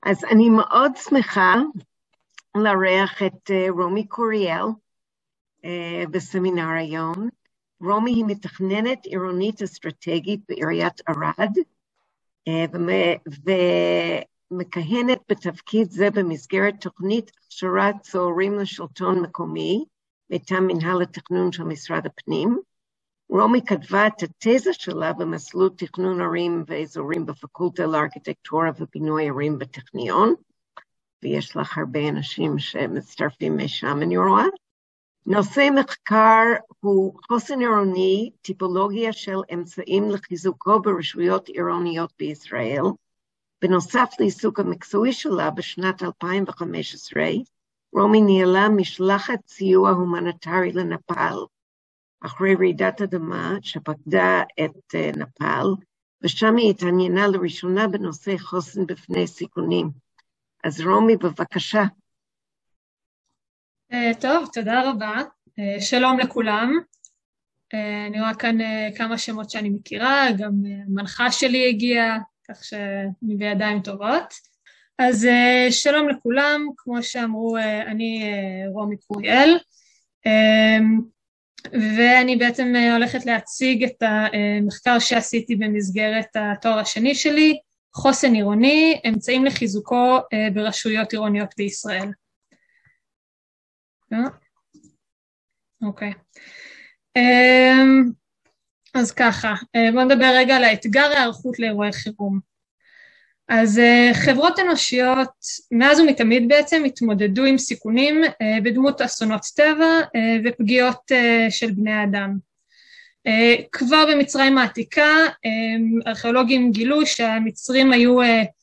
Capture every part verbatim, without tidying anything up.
אז אני מאוד שמחה לארח את רומי קוריאל בסמינר היום. רומי היא מתכננת עירונית אסטרטגית בעיריית ערד, ומכהנת בתפקיד זה במסגרת תוכנית הכשרת צוערים לשלטון מקומי, מטעם מנהל התכנון של משרד הפנים. רומי כתבה את התזה שלה במסלול תכנון ערים ואזורים בפקולטה לארכיטקטורה ובינוי ערים בטכניון, ויש לך הרבה אנשים שמצטרפים משם, אני רואה. נושא מחקר הוא חוסן עירוני, טיפולוגיה של אמצעים לחיזוקו ברשויות עירוניות בישראל. בנוסף לעיסוק המקצועי שלה בשנת אלפיים וחמש עשרה, רומי ניהלה משלחת סיוע הומניטרי לנפאל, אחרי רעידת אדמה שפקדה את נפאל, ושם היא התעניינה לראשונה בנושא חוסן בפני סיכונים. אז רומי, בבקשה. טוב, תודה רבה. שלום לכולם. אני רואה כאן כמה שמות שאני מכירה, גם המנחה שלי הגיעה, כך שאני בידיים טובות. אז שלום לכולם, כמו שאמרו, אני רומי קוריאל, ואני בעצם הולכת להציג את המחקר שעשיתי במסגרת התואר השני שלי, חוסן עירוני, אמצעים לחיזוקו ברשויות עירוניות בישראל. אוקיי. אז ככה, בואו נדבר רגע על האתגר ההיערכות לאירועי חירום. אז חברות אנושיות מאז ומתמיד בעצם התמודדו עם סיכונים בדמות אסונות טבע ופגיעות של בני אדם. כבר במצרים העתיקה ארכיאולוגים גילו שהמצרים היו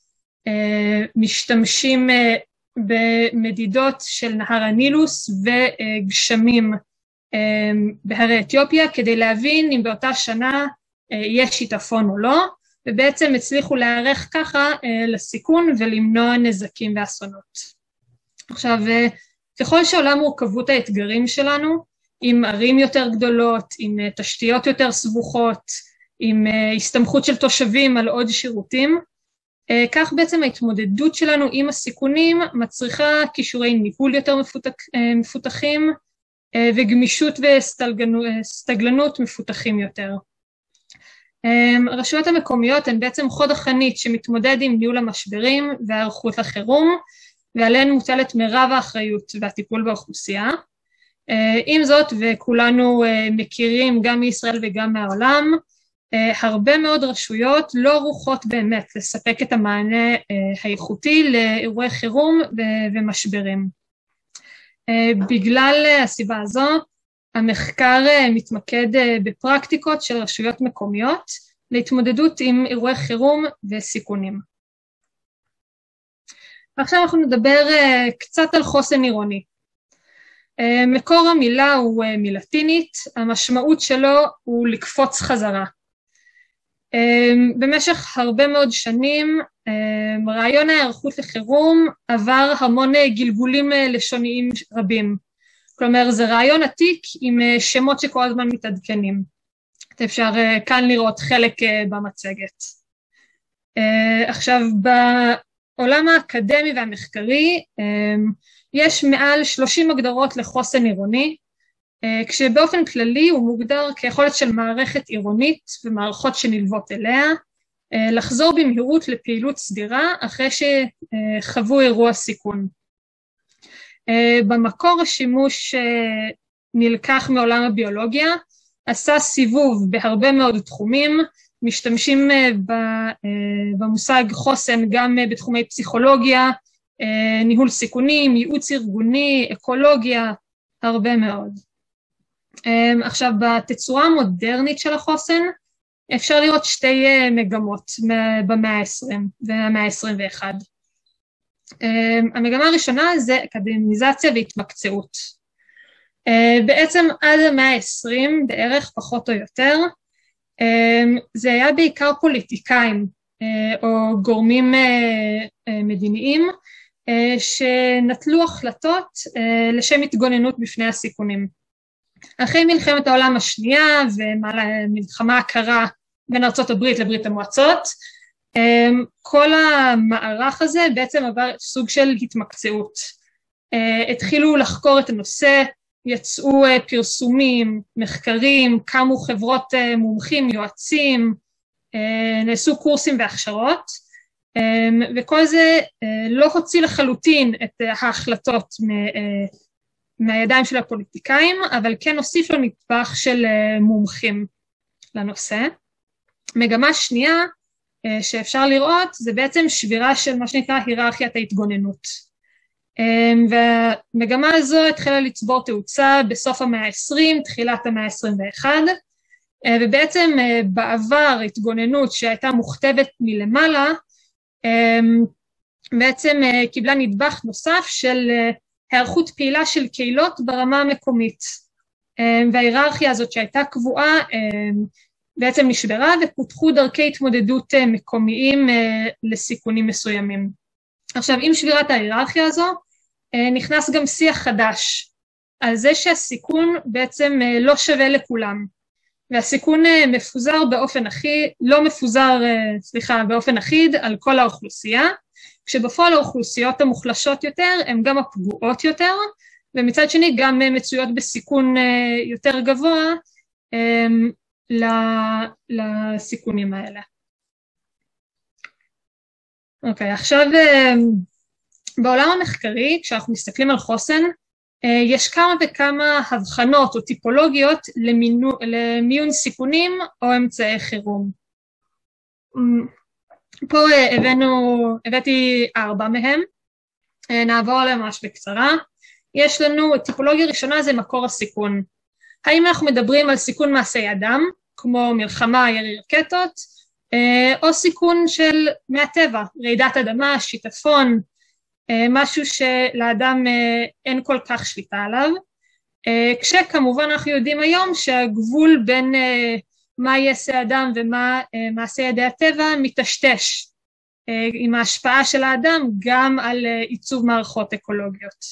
משתמשים במדידות של נהר הנילוס וגשמים בהרי אתיופיה כדי להבין אם באותה שנה יש שיטפון או לא, ובעצם הצליחו להיערך ככה לסיכון ולמנוע נזקים ואסונות. עכשיו, ככל שעולה מורכבות האתגרים שלנו, עם ערים יותר גדולות, עם תשתיות יותר סבוכות, עם הסתמכות של תושבים על עוד שירותים, כך בעצם ההתמודדות שלנו עם הסיכונים מצריכה כישורי ניהול יותר מפותחים, וגמישות וסתגלנות מפותחים יותר. הרשויות המקומיות הן בעצם חוד החנית שמתמודד עם ניהול המשברים והערכות לחירום, ועליהן מוטלת מרב האחריות והטיפול באוכלוסייה. עם זאת, וכולנו מכירים גם מישראל וגם מהעולם, הרבה מאוד רשויות לא ערוכות באמת לספק את המענה האיכותי לאירועי חירום ומשברים. בגלל הסיבה הזו, המחקר מתמקד בפרקטיקות של רשויות מקומיות להתמודדות עם אירועי חירום וסיכונים. עכשיו אנחנו נדבר קצת על חוסן עירוני. מקור המילה הוא מלטינית, המשמעות שלו הוא לקפוץ חזרה. במשך הרבה מאוד שנים, רעיון ההיערכות לחירום עבר המון גלגולים לשוניים רבים. כלומר, זה רעיון עתיק עם שמות שכל הזמן מתעדכנים. אפשר כאן לראות חלק במצגת. עכשיו, בעולם האקדמי והמחקרי, יש מעל שלושים הגדרות לחוסן עירוני, כשבאופן כללי הוא מוגדר כיכולת של מערכת עירונית ומערכות שנלוות אליה, לחזור במהירות לפעילות סדירה אחרי שחוו אירוע סיכון. במקור השימוש נלקח מעולם הביולוגיה, עשה סיבוב בהרבה מאוד תחומים, משתמשים במושג חוסן גם בתחומי פסיכולוגיה, ניהול סיכונים, ייעוץ ארגוני, אקולוגיה, הרבה מאוד. עכשיו, בתצורה המודרנית של החוסן, אפשר לראות שתי מגמות במאה ה-עשרים והמאה ה-עשרים ואחת. המגמה הראשונה זה אקדמיזציה והתמקצעות. בעצם עד המאה ה-עשרים, בערך פחות או יותר, זה היה בעיקר פוליטיקאים או גורמים מדיניים שנטלו החלטות לשם התגוננות בפני הסיכונים. אחרי מלחמת העולם השנייה ומלחמה הקרה בין ארצות הברית לברית המועצות, כל המערך הזה בעצם עבר סוג של התמקצעות. התחילו לחקור את הנושא, יצאו פרסומים, מחקרים, קמו חברות מומחים, יועצים, נעשו קורסים והכשרות, וכל זה לא הוציא לחלוטין את ההחלטות מהידיים של הפוליטיקאים, אבל כן הוסיף לו נדבך של מומחים לנושא. מגמה שנייה שאפשר לראות זה בעצם שבירה של מה שנקרא היררכיית ההתגוננות. והמגמה הזו התחילה לצבור תאוצה בסוף המאה ה-עשרים, תחילת המאה ה-עשרים ואחת, ובעצם בעבר התגוננות שהייתה מוכתבת מלמעלה, בעצם קיבלה נדבך נוסף של היערכות פעילה של קהילות ברמה המקומית. וההיררכיה הזאת שהייתה קבועה בעצם נשברה ופותחו דרכי התמודדות מקומיים לסיכונים מסוימים. עכשיו, עם שבירת ההיררכיה הזו, נכנס גם שיח חדש, על זה שהסיכון בעצם לא שווה לכולם, והסיכון מפוזר באופן אחיד, לא מפוזר, סליחה, באופן אחיד על כל האוכלוסייה, כשבפועל האוכלוסיות המוחלשות יותר, הן גם הפגועות יותר, ומצד שני גם מצויות בסיכון יותר גבוה לסיכונים האלה. אוקיי, עכשיו בעולם המחקרי, כשאנחנו מסתכלים על חוסן, יש כמה וכמה הבחנות או טיפולוגיות למינו, למיון סיכונים או אמצעי חירום. פה הבאנו, הבאתי ארבע מהם, נעבור עליהם ממש בקצרה. יש לנו, טיפולוגיה ראשונה זה מקור הסיכון. האם אנחנו מדברים על סיכון מעשי אדם, כמו מלחמה, ירי רקטות, או סיכון של מהטבע, רעידת אדמה, שיטפון, משהו שלאדם אין כל כך שליטה עליו, כשכמובן אנחנו יודעים היום שהגבול בין מה יעשה אדם ומה מעשה ידי הטבע מתשתש, עם ההשפעה של האדם גם על עיצוב מערכות אקולוגיות.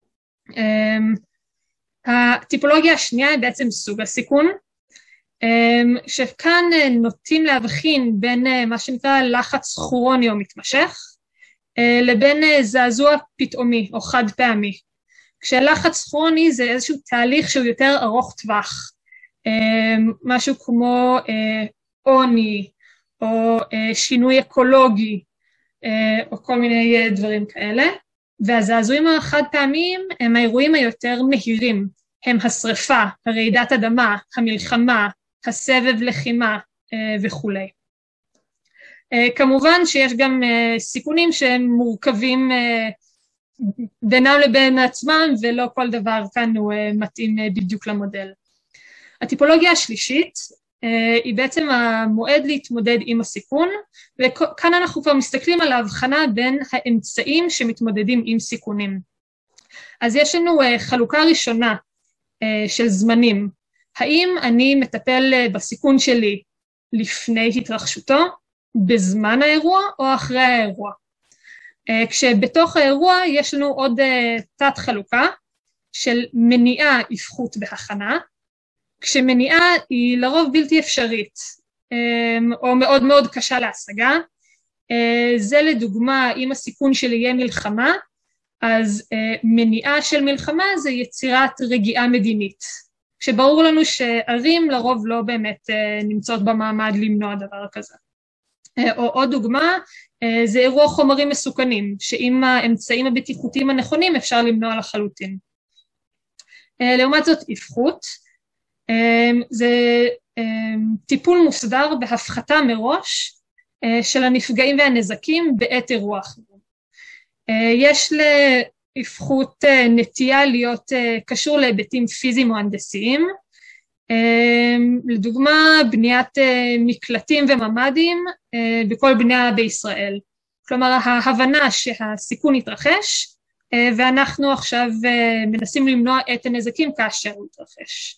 הטיפולוגיה השנייה היא בעצם סוג הסיכון, שכאן נוטים להבחין בין מה שנקרא לחץ כרוני או מתמשך, לבין זעזוע פתאומי או חד פעמי. כשלחץ כרוני זה איזשהו תהליך שהוא יותר ארוך טווח, משהו כמו עוני או שינוי אקולוגי או כל מיני דברים כאלה, והזעזועים החד פעמיים הם האירועים היותר מהירים, הם השריפה, הרעידת אדמה, המלחמה, הסבב לחימה וכו'. כמובן שיש גם סיכונים שהם מורכבים בינם לבין עצמם, ולא כל דבר כאן הוא מתאים בדיוק למודל. הטיפולוגיה השלישית היא בעצם המועד להתמודד עם הסיכון, וכאן אנחנו כבר מסתכלים על ההבחנה בין האמצעים שמתמודדים עם סיכונים. אז יש לנו חלוקה ראשונה של זמנים. האם אני מטפל בסיכון שלי לפני התרחשותו, בזמן האירוע או אחרי האירוע? כשבתוך האירוע יש לנו עוד תת חלוקה של מניעה, אבחות והכנה, כשמניעה היא לרוב בלתי אפשרית או מאוד מאוד קשה להשגה. זה לדוגמה, אם הסיכון שלי יהיה מלחמה, אז מניעה של מלחמה זה יצירת רגיעה מדינית, כשברור לנו שערים לרוב לא באמת נמצאות במעמד למנוע דבר כזה. או עוד דוגמה, זה אירוע חומרים מסוכנים, שעם האמצעים הבטיחותיים הנכונים אפשר למנוע לחלוטין. לעומת זאת, אבחות, זה טיפול מוסדר בהפחתה מראש של הנפגעים והנזקים בעת אירוע חירום. יש לאבחות נטייה להיות קשור להיבטים פיזיים או הנדסיים, לדוגמה בניית מקלטים וממ"דים בכל בנייה בישראל. כלומר, ההבנה שהסיכון יתרחש, ואנחנו עכשיו מנסים למנוע את הנזקים כאשר הוא יתרחש.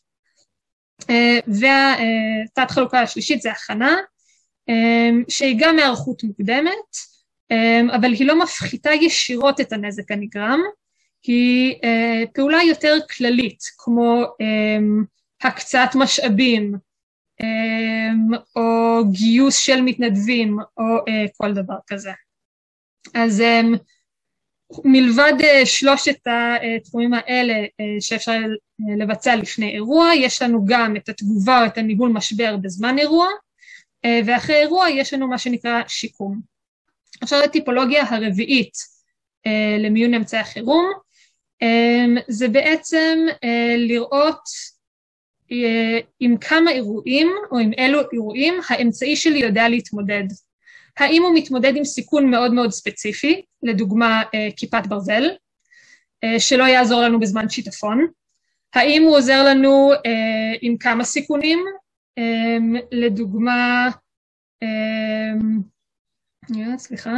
והתת חלוקה השלישית זה הכנה, שהיא גם היערכות מוקדמת, אבל היא לא מפחיתה ישירות את הנזק הנגרם, היא פעולה יותר כללית, כמו הקצאת משאבים, או גיוס של מתנדבים, או כל דבר כזה. אז מלבד שלושת התחומים האלה שאפשר לבצע לפני אירוע, יש לנו גם את התגובה או את הניהול משבר בזמן אירוע, ואחרי אירוע יש לנו מה שנקרא שיקום. עכשיו הטיפולוגיה הרביעית למיון אמצעי החירום, זה בעצם לראות עם כמה אירועים או עם אילו אירועים האמצעי שלי יודע להתמודד. האם הוא מתמודד עם סיכון מאוד מאוד ספציפי, לדוגמה כיפת ברזל, שלא יעזור לנו בזמן שיטפון, האם הוא עוזר לנו עם כמה סיכונים, לדוגמה, סליחה,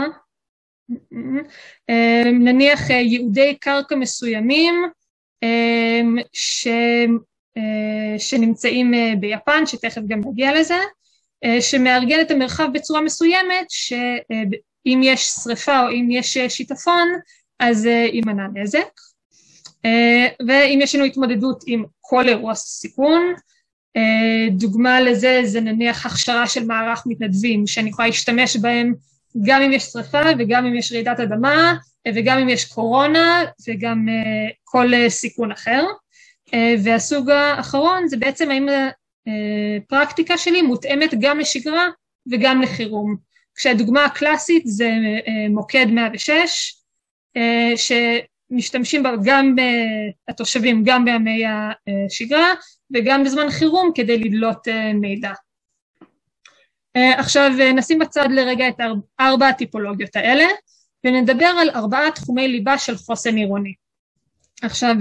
נניח ייעודי קרקע מסוימים ש, שנמצאים ביפן, שתכף גם נגיע לזה, שמארגן את המרחב בצורה מסוימת, שאם יש שריפה או אם יש שיטפון, אז יימנע נזק. ואם יש לנו התמודדות עם כל אירוע סיכון, דוגמה לזה זה נניח הכשרה של מערך מתנדבים, שאני יכולה להשתמש בהם גם אם יש שריפה וגם אם יש רעידת אדמה, וגם אם יש קורונה וגם כל סיכון אחר. והסוג האחרון זה בעצם האם הפרקטיקה שלי מותאמת גם לשגרה וגם לחירום. כשהדוגמה הקלאסית זה מוקד מאה ושש, שמשתמשים בה גם התושבים, גם בימי השגרה, וגם בזמן חירום כדי לדלות מידע. עכשיו נשים בצד לרגע את ארבע הטיפולוגיות האלה, ונדבר על ארבעה תחומי ליבה של חוסן עירוני. עכשיו,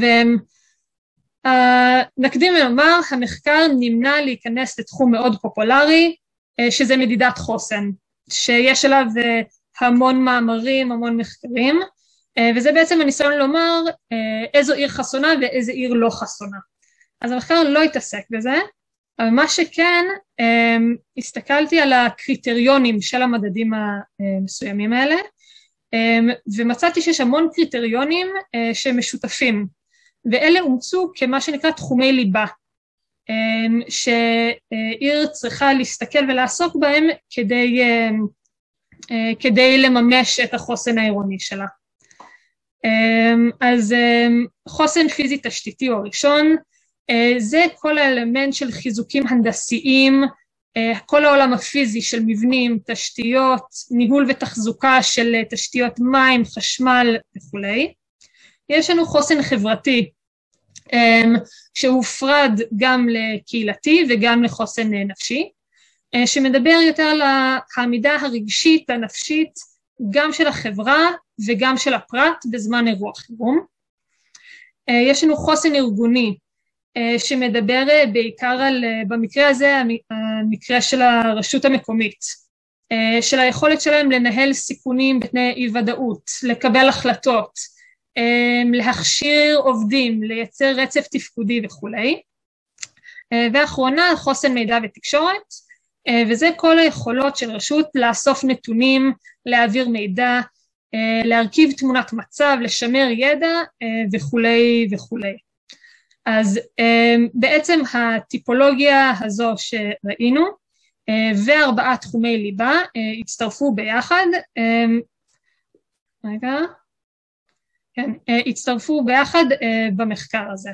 נקדים לומר, המחקר נמנע להיכנס לתחום מאוד פופולרי, שזה מדידת חוסן, שיש עליו המון מאמרים, המון מחקרים, וזה בעצם הניסיון לומר איזו עיר חסונה ואיזו עיר לא חסונה. אז המחקר לא התעסק בזה, אבל מה שכן, הסתכלתי על הקריטריונים של המדדים המסוימים האלה, ומצאתי שיש המון קריטריונים שמשותפים, ואלה אומצו כמה שנקרא תחומי ליבה, שעיר צריכה להסתכל ולעסוק בהם כדי, כדי לממש את החוסן העירוני שלה. אז חוסן פיזי תשתיתי הוא הראשון, זה כל האלמנט של חיזוקים הנדסיים, כל העולם הפיזי של מבנים, תשתיות, ניהול ותחזוקה של תשתיות מים, חשמל וכו'. יש לנו חוסן חברתי, שהופרד גם לקהילתי וגם לחוסן נפשי, שמדבר יותר על העמידה הרגשית, הנפשית, גם של החברה וגם של הפרט בזמן אירוע חירום. יש לנו חוסן ארגוני, שמדבר בעיקר על, במקרה הזה, המקרה של הרשות המקומית, של היכולת שלהם לנהל סיכונים בתנאי אי ודאות, לקבל החלטות, להכשיר עובדים, לייצר רצף תפקודי וכו'. ואחרונה, חוסן מידע ותקשורת, וזה כל היכולות של רשות לאסוף נתונים, להעביר מידע, להרכיב תמונת מצב, לשמר ידע וכו' וכו'. אז בעצם הטיפולוגיה הזו שראינו, וארבעה תחומי ליבה הצטרפו ביחד, רגע, כן, הצטרפו ביחד במחקר הזה.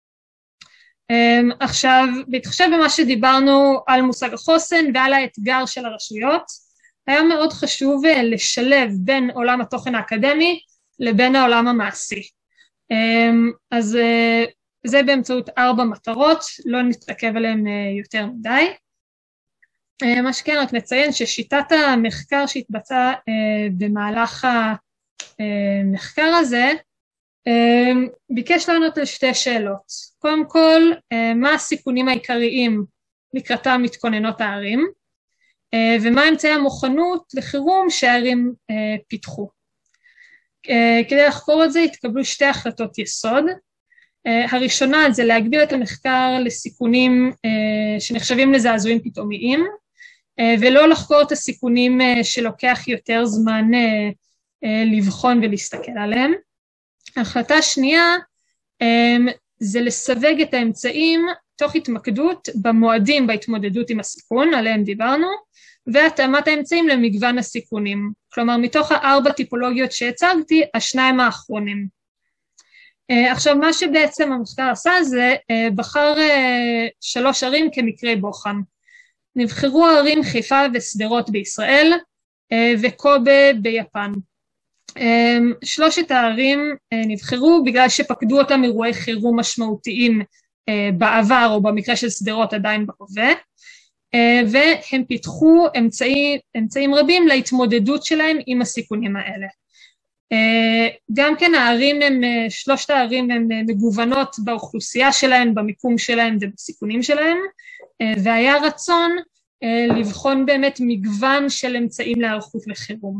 עכשיו, בהתחשב במה שדיברנו על מושג החוסן ועל האתגר של הרשויות, היה מאוד חשוב לשלב בין עולם התוכן האקדמי לבין העולם המעשי. אז זה באמצעות ארבע מטרות, לא נתעכב עליהן יותר מדי. מה שכן, רק נציין ששיטת המחקר שהתבצע במהלך המחקר הזה, ביקש לענות על שתי שאלות. קודם כל, מה הסיכונים העיקריים לקראתם מתכוננות הערים, ומה אמצעי המוכנות לחירום שהערים פיתחו. כדי לחקור את זה התקבלו שתי החלטות יסוד. הראשונה זה להגביל את המחקר לסיכונים שנחשבים לזעזועים פתאומיים, ולא לחקור את הסיכונים שלוקח יותר זמן לבחון ולהסתכל עליהם. ההחלטה השנייה זה לסווג את האמצעים תוך התמקדות במועדים בהתמודדות עם הסיכון, עליהם דיברנו, והתאמת האמצעים למגוון הסיכונים. כלומר, מתוך הארבע טיפולוגיות שהצגתי, השניים האחרונים. עכשיו, מה שבעצם המחקר עשה זה, בחר שלוש ערים כמקרי בוחן. נבחרו הערים חיפה ושדרות בישראל, וקובה ביפן. שלושת הערים נבחרו בגלל שפקדו אותם אירועי חירום משמעותיים בעבר, או במקרה של שדרות עדיין בהווה, והם פיתחו אמצעי, אמצעים רבים להתמודדות שלהם עם הסיכונים האלה. גם כן הערים הם, שלושת הערים הן מגוונות באוכלוסייה שלהן, במיקום שלהן ובסיכונים שלהן, והיה רצון לבחון באמת מגוון של אמצעים להיערכות לחירום.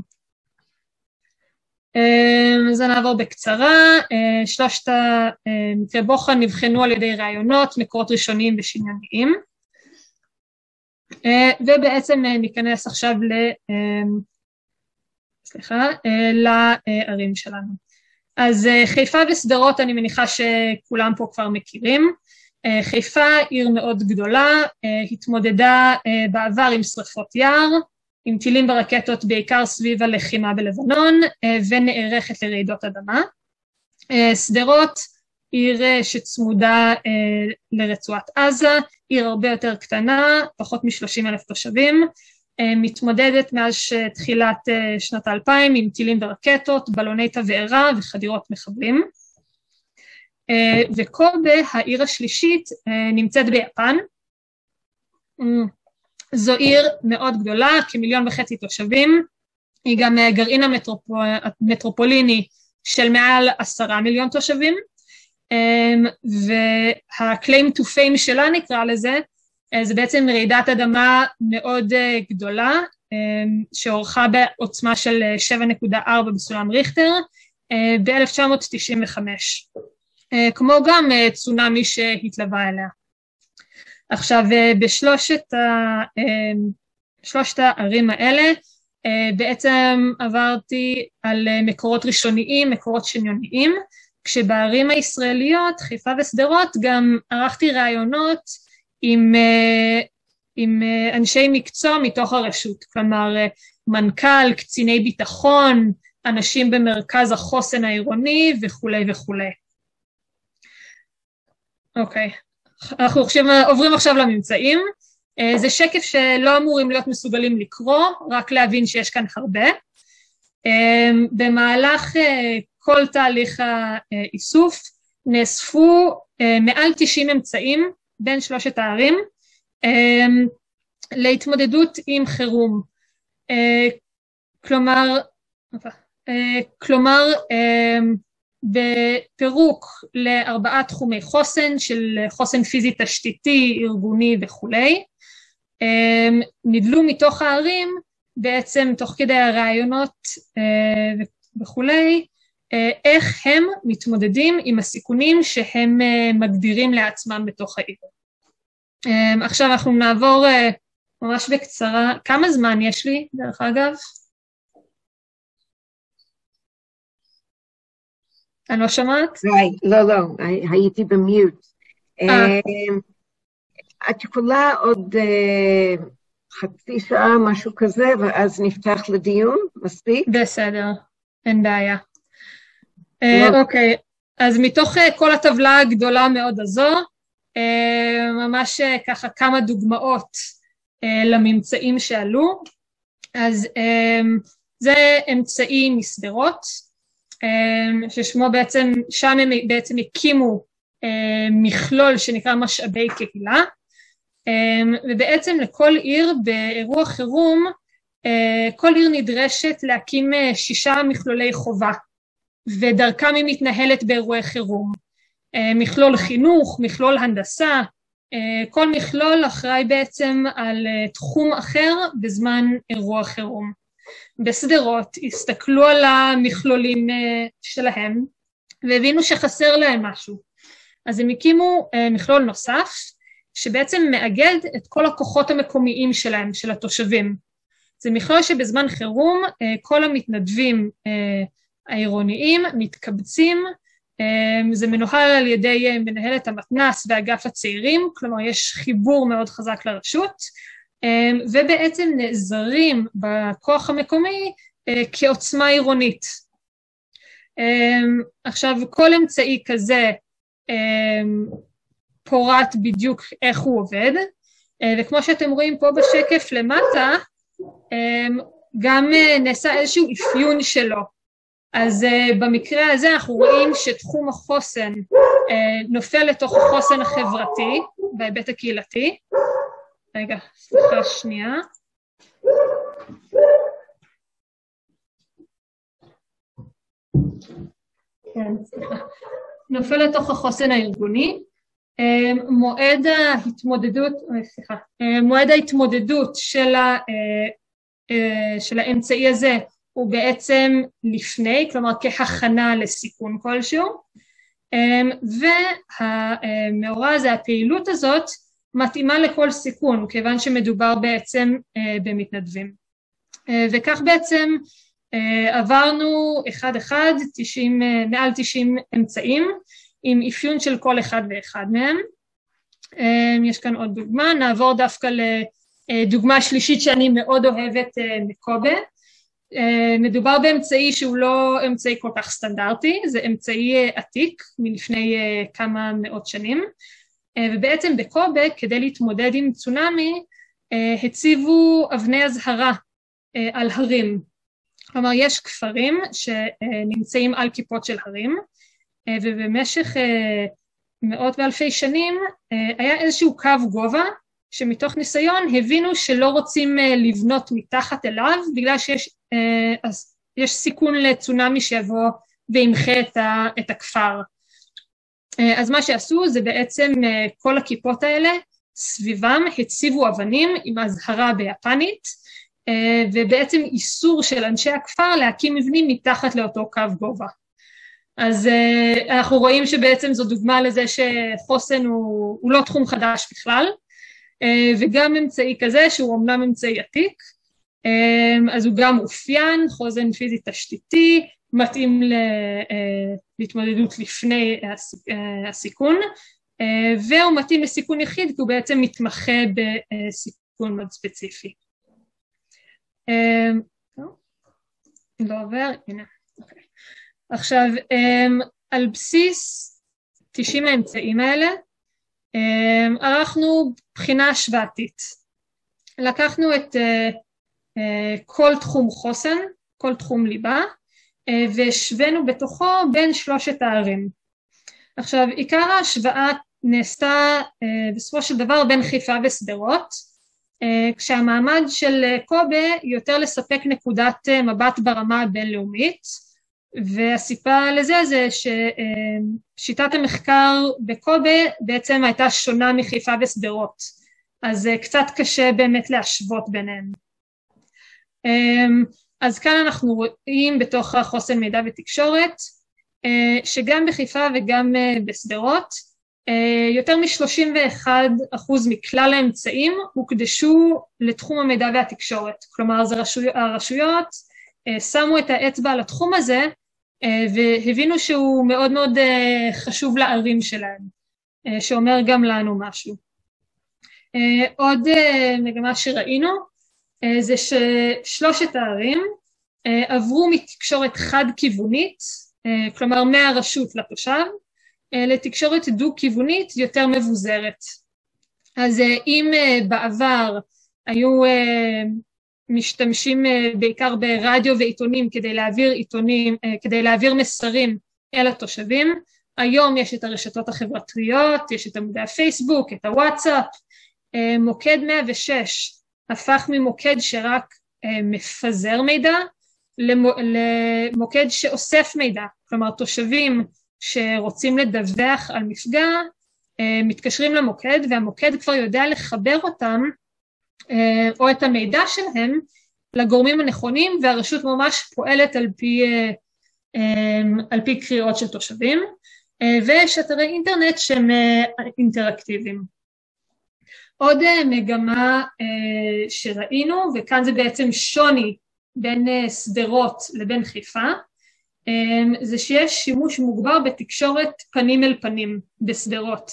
אז נעבור בקצרה, שלושת מקרי בוחן נבחנו על ידי רעיונות, מקורות ראשוניים ושניוניים, ובעצם ניכנס עכשיו ל... סליחה, לערים שלנו. אז חיפה ושדרות אני מניחה שכולם פה כבר מכירים. חיפה עיר מאוד גדולה, התמודדה בעבר עם שריפות יער, עם טילים ברקטות בעיקר סביב הלחימה בלבנון, ונערכת לרעידות אדמה. שדרות עיר שצמודה לרצועת עזה, עיר הרבה יותר קטנה, פחות מ-שלושים אלף תושבים, מתמודדת מאז תחילת שנת האלפיים עם טילים ורקטות, בלוני תבערה וחדירות מחבלים. וקובה, העיר השלישית, נמצאת ביפן. זו עיר מאוד גדולה, כמיליון וחצי תושבים, היא גם גרעין המטרופוליני של מעל עשרה מיליון תושבים, וה-claim to fame שלה נקרא לזה, זה בעצם רעידת אדמה מאוד גדולה, שעורכה בעוצמה של שבע נקודה ארבע בסולם ריכטר, ב-אלף תשע מאות תשעים וחמש, כמו גם צונאמי שהתלווה אליה. עכשיו, בשלושת ה... שלושת הערים האלה, בעצם עברתי על מקורות ראשוניים, מקורות שניוניים, כשבערים הישראליות, חיפה ושדרות, גם ערכתי רעיונות עם, עם אנשי מקצוע מתוך הרשות, כלומר, מנכ"ל, קציני ביטחון, אנשים במרכז החוסן העירוני וכו' וכו'. אוקיי, אנחנו עוברים עכשיו לממצאים. זה שקף שלא אמורים להיות מסוגלים לקרוא, רק להבין שיש כאן הרבה. במהלך כל תהליך האיסוף נאספו מעל תשעים אמצעים בין שלושת הערים להתמודדות עם חירום. כלומר, כלומר, בפירוק לארבעה תחומי חוסן של חוסן פיזי תשתיתי, ארגוני וכולי, נדלו מתוך הערים בעצם תוך כדי הרעיונות וכולי, איך הם מתמודדים עם הסיכונים שהם מגדירים לעצמם בתוך העיר. עכשיו אנחנו נעבור ממש בקצרה, כמה זמן יש לי דרך אגב? אני לא שומעת? לא, לא, הייתי במיוט. את יכולה עוד חצי שעה, משהו כזה, ואז נפתח לדיון, מספיק? בסדר, אין בעיה. אוקיי, אז מתוך כל הטבלה הגדולה מאוד הזו, ממש ככה כמה דוגמאות לממצאים שעלו. אז זה אמצעי משדרות, ששמו בעצם, שם הם בעצם הקימו מכלול שנקרא משאבי קהילה, ובעצם לכל עיר באירוע חירום, כל עיר נדרשת להקים שישה מכלולי חובה, ודרכם היא מתנהלת באירועי חירום. מכלול חינוך, מכלול הנדסה, כל מכלול אחראי בעצם על תחום אחר בזמן אירוע חירום. בסדרות הסתכלו על המכלולים שלהם, והבינו שחסר להם משהו. אז הם הקימו מכלול נוסף, שבעצם מאגד את כל הכוחות המקומיים שלהם, של התושבים. זה מכלול שבזמן חירום, כל המתנדבים העירוניים מתקבצים, זה מנוהל על ידי מנהלת המתנ"ס ואגף הצעירים, כלומר יש חיבור מאוד חזק לרשות, ובעצם נעזרים בכוח המקומי כעוצמה עירונית. עכשיו, כל אמצעי כזה פורט בדיוק איך הוא עובד, וכמו שאתם רואים פה בשקף למטה, גם נעשה איזשהו אפיון שלו. אז במקרה הזה אנחנו רואים שתחום החוסן נופל לתוך החוסן החברתי, בהיבט הקהילתי. רגע, סליחה שנייה. כן, סליחה. נופל לתוך החוסן הארגוני. מועד ההתמודדות, סליחה, מועד ההתמודדות של, ה, של האמצעי הזה הוא בעצם לפני, כלומר כהכנה לסיכון כלשהו, והמאורע הזה, הפעילות הזאת, מתאימה לכל סיכון, כיוון שמדובר בעצם במתנדבים. וכך בעצם עברנו אחד אחד, תשעים, מעל תשעים אמצעים, עם אפיון של כל אחד ואחד מהם. יש כאן עוד דוגמה, נעבור דווקא לדוגמה שלישית שאני מאוד אוהבת מקובה. מדובר באמצעי שהוא לא אמצעי כל כך סטנדרטי, זה אמצעי עתיק מלפני כמה מאות שנים, ובעצם בקובה כדי להתמודד עם צונאמי הציבו אבני הזהרה על הרים. כלומר יש כפרים שנמצאים על כיפות של הרים, ובמשך מאות ואלפי שנים היה איזשהו קו גובה, שמתוך ניסיון הבינו שלא רוצים לבנות מתחת אליו, בגלל שיש יש סיכון לצונאמי שיבוא וימחה את הכפר. אז מה שעשו זה בעצם כל הכיפות האלה, סביבם הציבו אבנים עם הזהרה ביפנית, ובעצם איסור של אנשי הכפר להקים מבנים מתחת לאותו קו גובה. אז uh, אנחנו רואים שבעצם זו דוגמה לזה שחוסן הוא, הוא לא תחום חדש בכלל, uh, וגם אמצעי כזה שהוא אמנם אמצעי עתיק, uh, אז הוא גם אופיין, חוסן פיזי תשתיתי, מתאים ל, uh, להתמודדות לפני הסיכ, uh, הסיכון, uh, והוא מתאים לסיכון יחיד, כי הוא בעצם מתמחה בסיכון מאוד ספציפי. Uh, לא עובר, הנה, אוקיי. עכשיו, על בסיס תשעים האמצעים האלה, ערכנו בחינה השוואתית. לקחנו את כל תחום חוסן, כל תחום ליבה, והשווינו בתוכו בין שלושת הערים. עכשיו, עיקר ההשוואה נעשתה בסופו של דבר בין חיפה ושדרות, כשהמעמד של קובה יותר לספק נקודת מבט ברמה הבינלאומית, והסיבה לזה זה ששיטת המחקר בקובה בעצם הייתה שונה מחיפה וסדרות, אז קצת קשה באמת להשוות ביניהם. אז כאן אנחנו רואים בתוך החוסן מידע ותקשורת, שגם בחיפה וגם בסדרות, יותר מ-שלושים ואחד אחוז מכלל האמצעים הוקדשו לתחום המידע והתקשורת, כלומר הרשויות שמו את האצבע על התחום הזה, והבינו שהוא מאוד מאוד חשוב לערים שלהם, שאומר גם לנו משהו. עוד מגמה שראינו, זה ששלושת הערים עברו מתקשורת חד-כיוונית, כלומר מהרשות לתושב, לתקשורת דו-כיוונית יותר מבוזרת. אז אם בעבר היו משתמשים בעיקר ברדיו ועיתונים כדי להעביר עיתונים, כדי להעביר מסרים אל התושבים, היום יש את הרשתות החברתיות, יש את עמודי הפייסבוק, את הוואטסאפ, מוקד מאה ושש הפך ממוקד שרק מפזר מידע, למוקד שאוסף מידע, כלומר תושבים שרוצים לדווח על מפגע, מתקשרים למוקד, והמוקד כבר יודע לחבר אותם, או את המידע שלהם, לגורמים הנכונים, והרשות ממש פועלת על פי, על פי קריאות של תושבים, ויש אתרי אינטרנט שהם אינטראקטיביים. עוד מגמה שראינו, וכאן זה בעצם שוני בין סדרות לבין חיפה, זה שיש שימוש מוגבר בתקשורת פנים אל פנים בסדרות.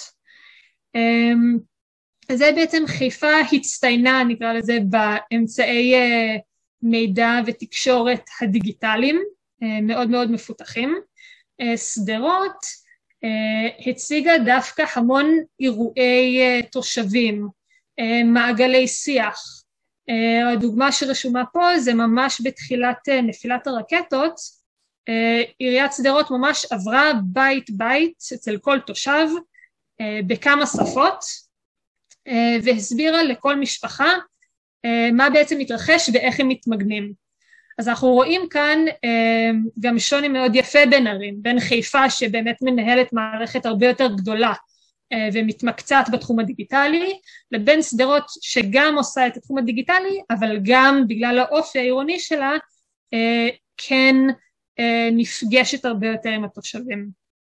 זה בעצם חיפה הצטיינה, נקרא לזה, באמצעי מידע ותקשורת הדיגיטליים, מאוד מאוד מפותחים. סדרות הציגה דווקא המון אירועי תושבים, מעגלי שיח. הדוגמה שרשומה פה זה ממש בתחילת נפילת הרקטות, עיריית סדרות ממש עברה בית בית אצל כל תושב בכמה שפות, והסבירה לכל משפחה מה בעצם מתרחש ואיך הם מתמגנים. אז אנחנו רואים כאן גם שוני מאוד יפה בין ערים, בין חיפה שבאמת מנהלת מערכת הרבה יותר גדולה ומתמקצעת בתחום הדיגיטלי, לבין סדרות שגם עושה את התחום הדיגיטלי, אבל גם בגלל האופי העירוני שלה, כן נפגשת הרבה יותר עם התושבים.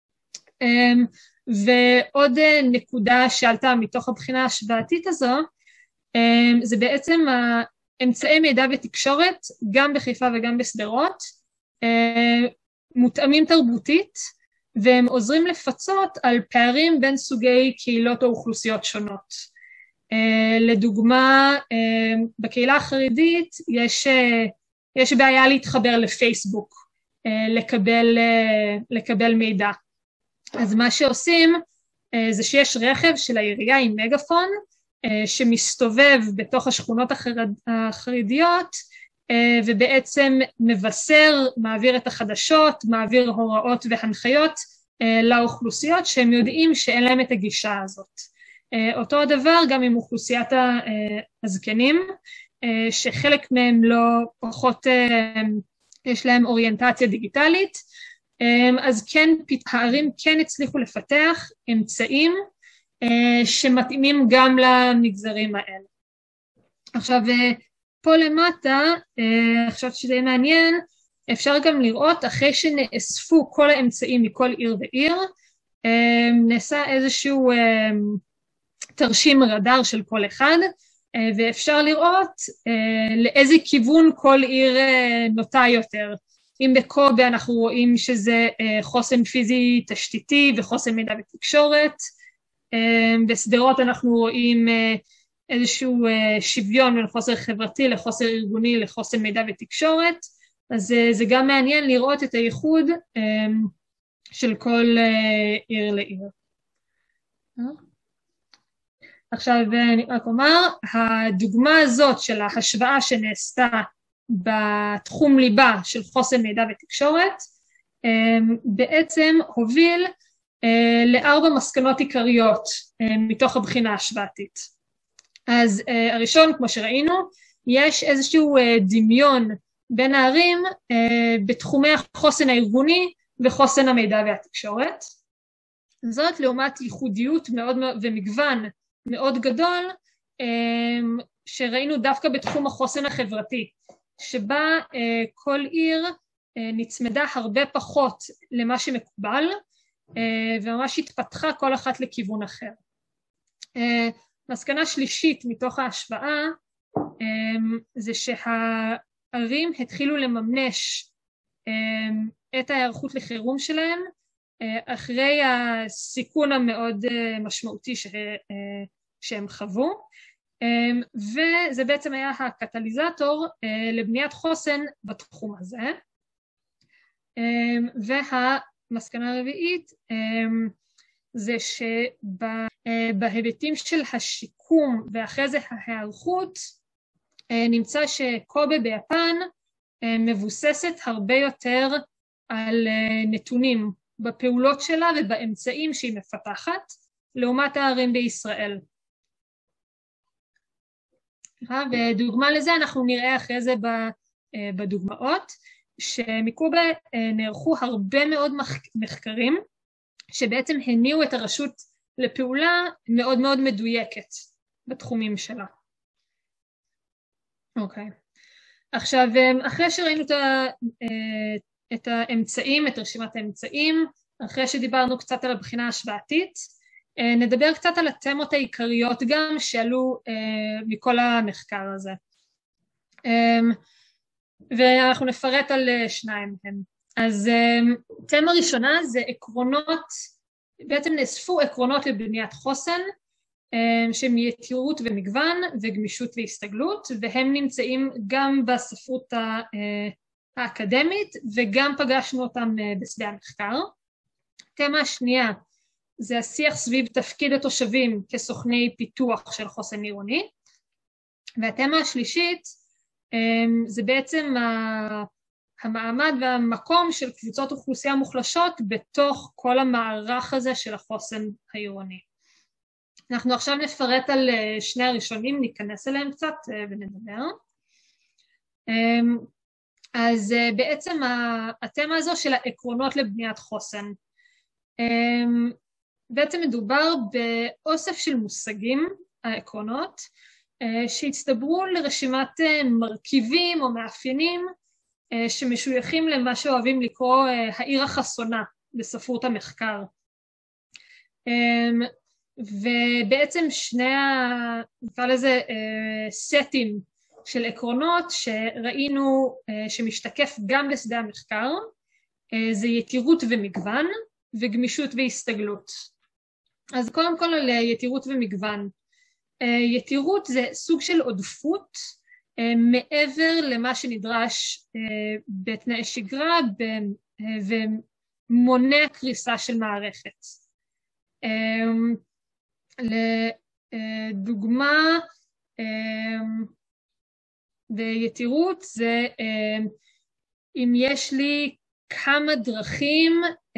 ועוד נקודה שעלתה מתוך הבחינה ההשוואתית הזו, זה בעצם האמצעי מידע ותקשורת, גם בחיפה וגם בסדרות, מותאמים תרבותית, והם עוזרים לפצות על פערים בין סוגי קהילות או אוכלוסיות שונות. לדוגמה, בקהילה החרדית יש, יש בעיה להתחבר לפייסבוק, לקבל, לקבל מידע. אז מה שעושים זה שיש רכב של העירייה עם מגפון, שמסתובב בתוך השכונות החרדיות, ובעצם מבשר, מעביר את החדשות, מעביר הוראות והנחיות לאוכלוסיות שהם יודעים שאין להם את הגישה הזאת. אותו הדבר גם עם אוכלוסיית הזקנים, שחלק מהם לא פחות, יש להם אוריינטציה דיגיטלית, אז כן, הערים כן הצליחו לפתח אמצעים שמתאימים גם למגזרים האלה. עכשיו, פה למטה, עכשיו שזה מעניין, אפשר גם לראות אחרי שנאספו כל האמצעים מכל עיר ועיר, נעשה איזשהו תרשים רדאר של כל אחד, ואפשר לראות לאיזה כיוון כל עיר נוטה יותר. אם בקובה אנחנו רואים שזה חוסן פיזי תשתיתי וחוסן מידע ותקשורת, בסדרות אנחנו רואים איזשהו שוויון בין חוסר חברתי לחוסר ארגוני לחוסן מידע ותקשורת, אז זה גם מעניין לראות את הייחוד של כל עיר לעיר. עכשיו אני רק אומר, הדוגמה הזאת של ההשוואה שנעשתה בתחום ליבה של חוסן מידע ותקשורת, בעצם הוביל לארבע מסקנות עיקריות מתוך הבחינה ההשוואתית. אז הראשון, כמו שראינו, יש איזשהו דמיון בין הערים בתחומי החוסן הארגוני וחוסן המידע והתקשורת. זאת לעומת ייחודיות מאוד ומגוון מאוד גדול שראינו דווקא בתחום החוסן החברתי, שבה כל עיר נצמדה הרבה פחות למה שמקובל, וממש התפתחה כל אחת לכיוון אחר. מסקנה שלישית מתוך ההשוואה, זה שהערים התחילו לממש את ההיערכות לחירום שלהם, אחרי הסיכון המאוד משמעותי שהם חוו, וזה בעצם היה הקטליזטור לבניית חוסן בתחום הזה. והמסקנה הרביעית זה שבהיבטים של השיקום ואחרי זה ההיערכות, נמצא שקובה ביפן מבוססת הרבה יותר על נתונים בפעולות שלה ובאמצעים שהיא מפתחת, לעומת הערים בישראל. ודוגמה לזה אנחנו נראה אחרי זה בדוגמאות, שמקובה נערכו הרבה מאוד מחקרים, שבעצם הניעו את הרשות לפעולה מאוד מאוד מדויקת בתחומים שלה. אוקיי. עכשיו, אחרי שראינו את, ה, את האמצעים, את רשימת האמצעים, אחרי שדיברנו קצת על הבחינה ההשוואתית, נדבר קצת על התמות העיקריות גם שעלו מכל המחקר הזה. ואנחנו נפרט על שניים מהם. אז תמה ראשונה זה עקרונות, בעצם נאספו עקרונות לבניית חוסן, שהם יתירות ומגוון וגמישות והסתגלות, והם נמצאים גם בספרות האקדמית וגם פגשנו אותם בשדה המחקר. תמה השנייה זה השיח סביב תפקיד התושבים כסוכני פיתוח של חוסן עירוני, והתמה השלישית זה בעצם המעמד והמקום של קבוצות אוכלוסייה מוחלשות בתוך כל המערך הזה של החוסן העירוני. אנחנו עכשיו נפרט על שני הראשונים, ניכנס אליהם קצת ונדבר. אז בעצם התמה הזו של העקרונות לבניית חוסן. בעצם מדובר באוסף של מושגים, העקרונות, שהצטברו לרשימת מרכיבים או מאפיינים שמשויכים למה שאוהבים לקרוא העיר החסונה בספרות המחקר. ובעצם שני, נקרא לזה, סטים של עקרונות שראינו שמשתקף גם בשדה המחקר, זה יתירות ומגוון וגמישות והסתגלות. אז קודם כל על יתירות ומגוון. יתירות זה סוג של עודפות מעבר למה שנדרש בתנאי שגרה ומונע קריסה של מערכת. לדוגמה, ביתירות זה אם יש לי כמה דרכים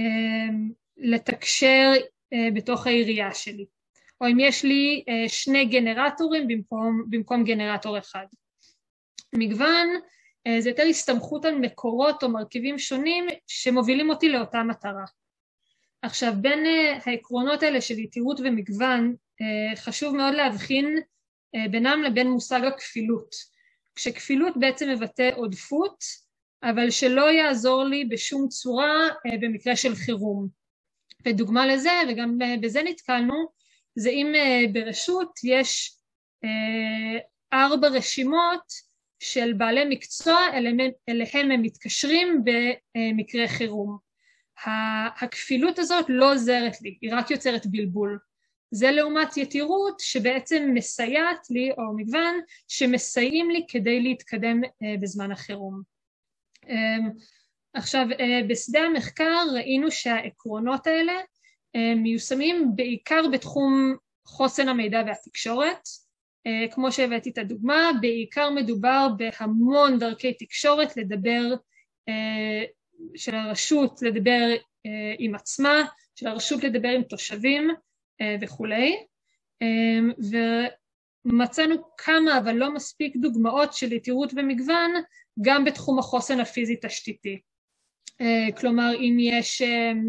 לתקשר בתוך העירייה שלי, או אם יש לי שני גנרטורים במקום, במקום גנרטור אחד. מגוון זה יותר הסתמכות על מקורות או מרכיבים שונים שמובילים אותי לאותה מטרה. עכשיו, בין העקרונות האלה של יתירות ומגוון, חשוב מאוד להבחין בינם לבין מושג הכפילות. כשכפילות בעצם מבטא עודפות, אבל שלא יעזור לי בשום צורה במקרה של חירום. ודוגמה לזה, וגם בזה נתקלנו, זה אם ברשות יש ארבע רשימות של בעלי מקצוע, אליהם הם מתקשרים במקרה חירום. הכפילות הזאת לא עוזרת לי, היא רק יוצרת בלבול. זה לעומת יתירות שבעצם מסייעת לי, או מגוון, שמסייעים לי כדי להתקדם בזמן החירום. עכשיו, בשדה המחקר ראינו שהעקרונות האלה מיושמים בעיקר בתחום חוסן המידע והתקשורת. כמו שהבאתי את הדוגמה, בעיקר מדובר בהמון דרכי תקשורת לדבר, של הרשות לדבר עם עצמה, של הרשות לדבר עם תושבים וכולי. ומצאנו כמה, אבל לא מספיק דוגמאות של יתירות ומגוון, גם בתחום החוסן הפיזי-תשתיתי. כלומר, אם יש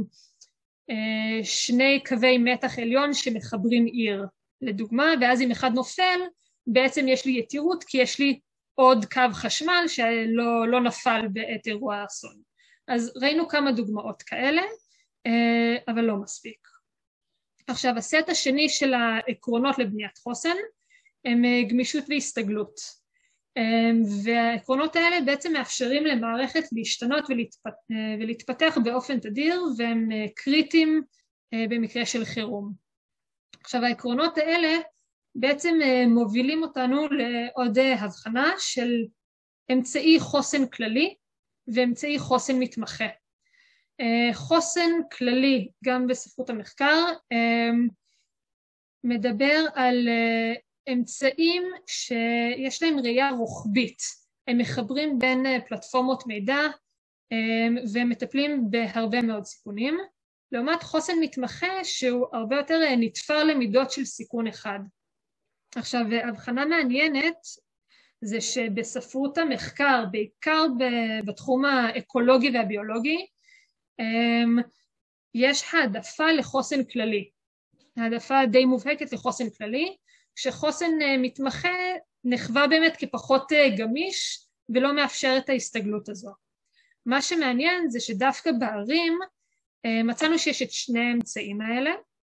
שני קווי מתח עליון שמחברים עיר, לדוגמה, ואז אם אחד נופל, בעצם יש לי יתירות, כי יש לי עוד קו חשמל שלא לא נפל בעת אירוע האסון. אז ראינו כמה דוגמאות כאלה, אבל לא מספיק. עכשיו, הסט השני של העקרונות לבניית חוסן, הם גמישות והסתגלות. והעקרונות האלה בעצם מאפשרים למערכת להשתנות ולהתפתח באופן תדיר, והם קריטיים במקרה של חירום. עכשיו, העקרונות האלה בעצם מובילים אותנו לעוד הבחנה של אמצעי חוסן כללי ואמצעי חוסן מתמחה. חוסן כללי, גם בספרות המחקר, מדבר על אמצעים שיש להם ראייה רוחבית. הם מחברים בין פלטפורמות מידע ומטפלים בהרבה מאוד סיכונים. לעומת חוסן מתמחה שהוא הרבה יותר נתפר למידות של סיכון אחד. עכשיו, הבחנה מעניינת זה שבספרות המחקר, בעיקר בתחום האקולוגי והביולוגי, יש העדפה לחוסן כללי. העדפה די מובהקת לחוסן כללי, כשחוסן מתמחה נחווה באמת כפחות גמיש ולא מאפשר את ההסתגלות הזו. מה שמעניין זה שדווקא בערים מצאנו שיש את שני האמצעים האלה,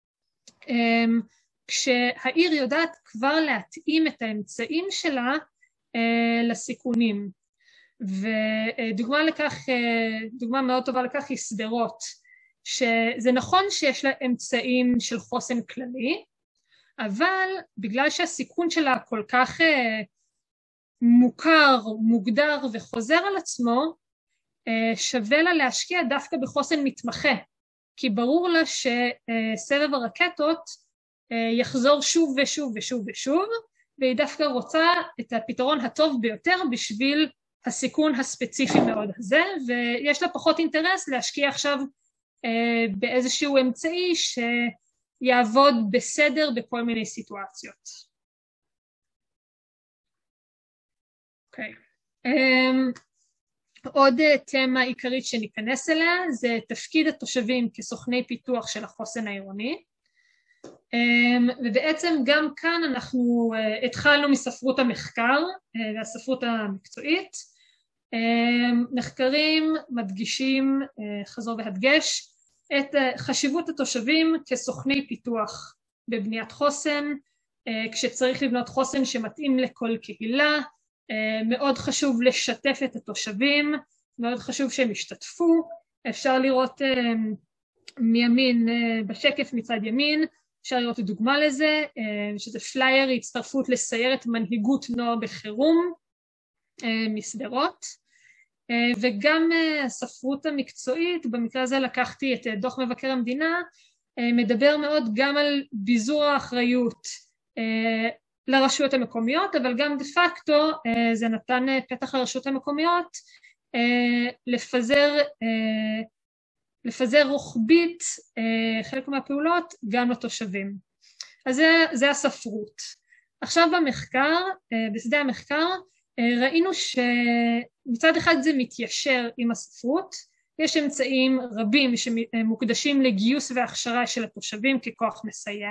כשהעיר יודעת כבר להתאים את האמצעים שלה לסיכונים. ודוגמה לכך, דוגמה מאוד טובה לכך היא סדרות, שזה נכון שיש לה אמצעים של חוסן כללי, אבל בגלל שהסיכון שלה כל כך מוכר, מוגדר וחוזר על עצמו, שווה לה להשקיע דווקא בחוסן מתמחה, כי ברור לה שסבב הרקטות יחזור שוב ושוב ושוב ושוב, והיא דווקא רוצה את הפתרון הטוב ביותר בשביל הסיכון הספציפי מאוד הזה, ויש לה פחות אינטרס להשקיע עכשיו באיזשהו אמצעי שיעבוד בסדר בכל מיני סיטואציות. אוקיי. עוד תמה עיקרית שניכנס אליה זה תפקיד התושבים כסוכני פיתוח של החוסן העירוני, ובעצם גם כאן אנחנו התחלנו מספרות המחקר והספרות המקצועית. מחקרים מדגישים חזור והדגש את חשיבות התושבים כסוכני פיתוח בבניית חוסן, כשצריך לבנות חוסן שמתאים לכל קהילה, מאוד חשוב לשתף את התושבים, מאוד חשוב שהם ישתתפו. אפשר לראות מימין בשקף מצד ימין, אפשר לראות דוגמה לזה, שזה פלייר הצטרפות לסיירת מנהיגות נוער בחירום מסדרות, וגם הספרות המקצועית, במקרה הזה לקחתי את דוח מבקר המדינה, מדבר מאוד גם על ביזור האחריות לרשויות המקומיות, אבל גם דה פקטו זה נתן פתח לרשויות המקומיות לפזר, לפזר רוחבית חלק מהפעולות גם לתושבים. אז זה, זה הספרות. עכשיו במחקר, בשדה המחקר, ראינו שמצד אחד זה מתיישר עם הספרות, יש אמצעים רבים שמוקדשים לגיוס והכשרה של התושבים ככוח מסייע,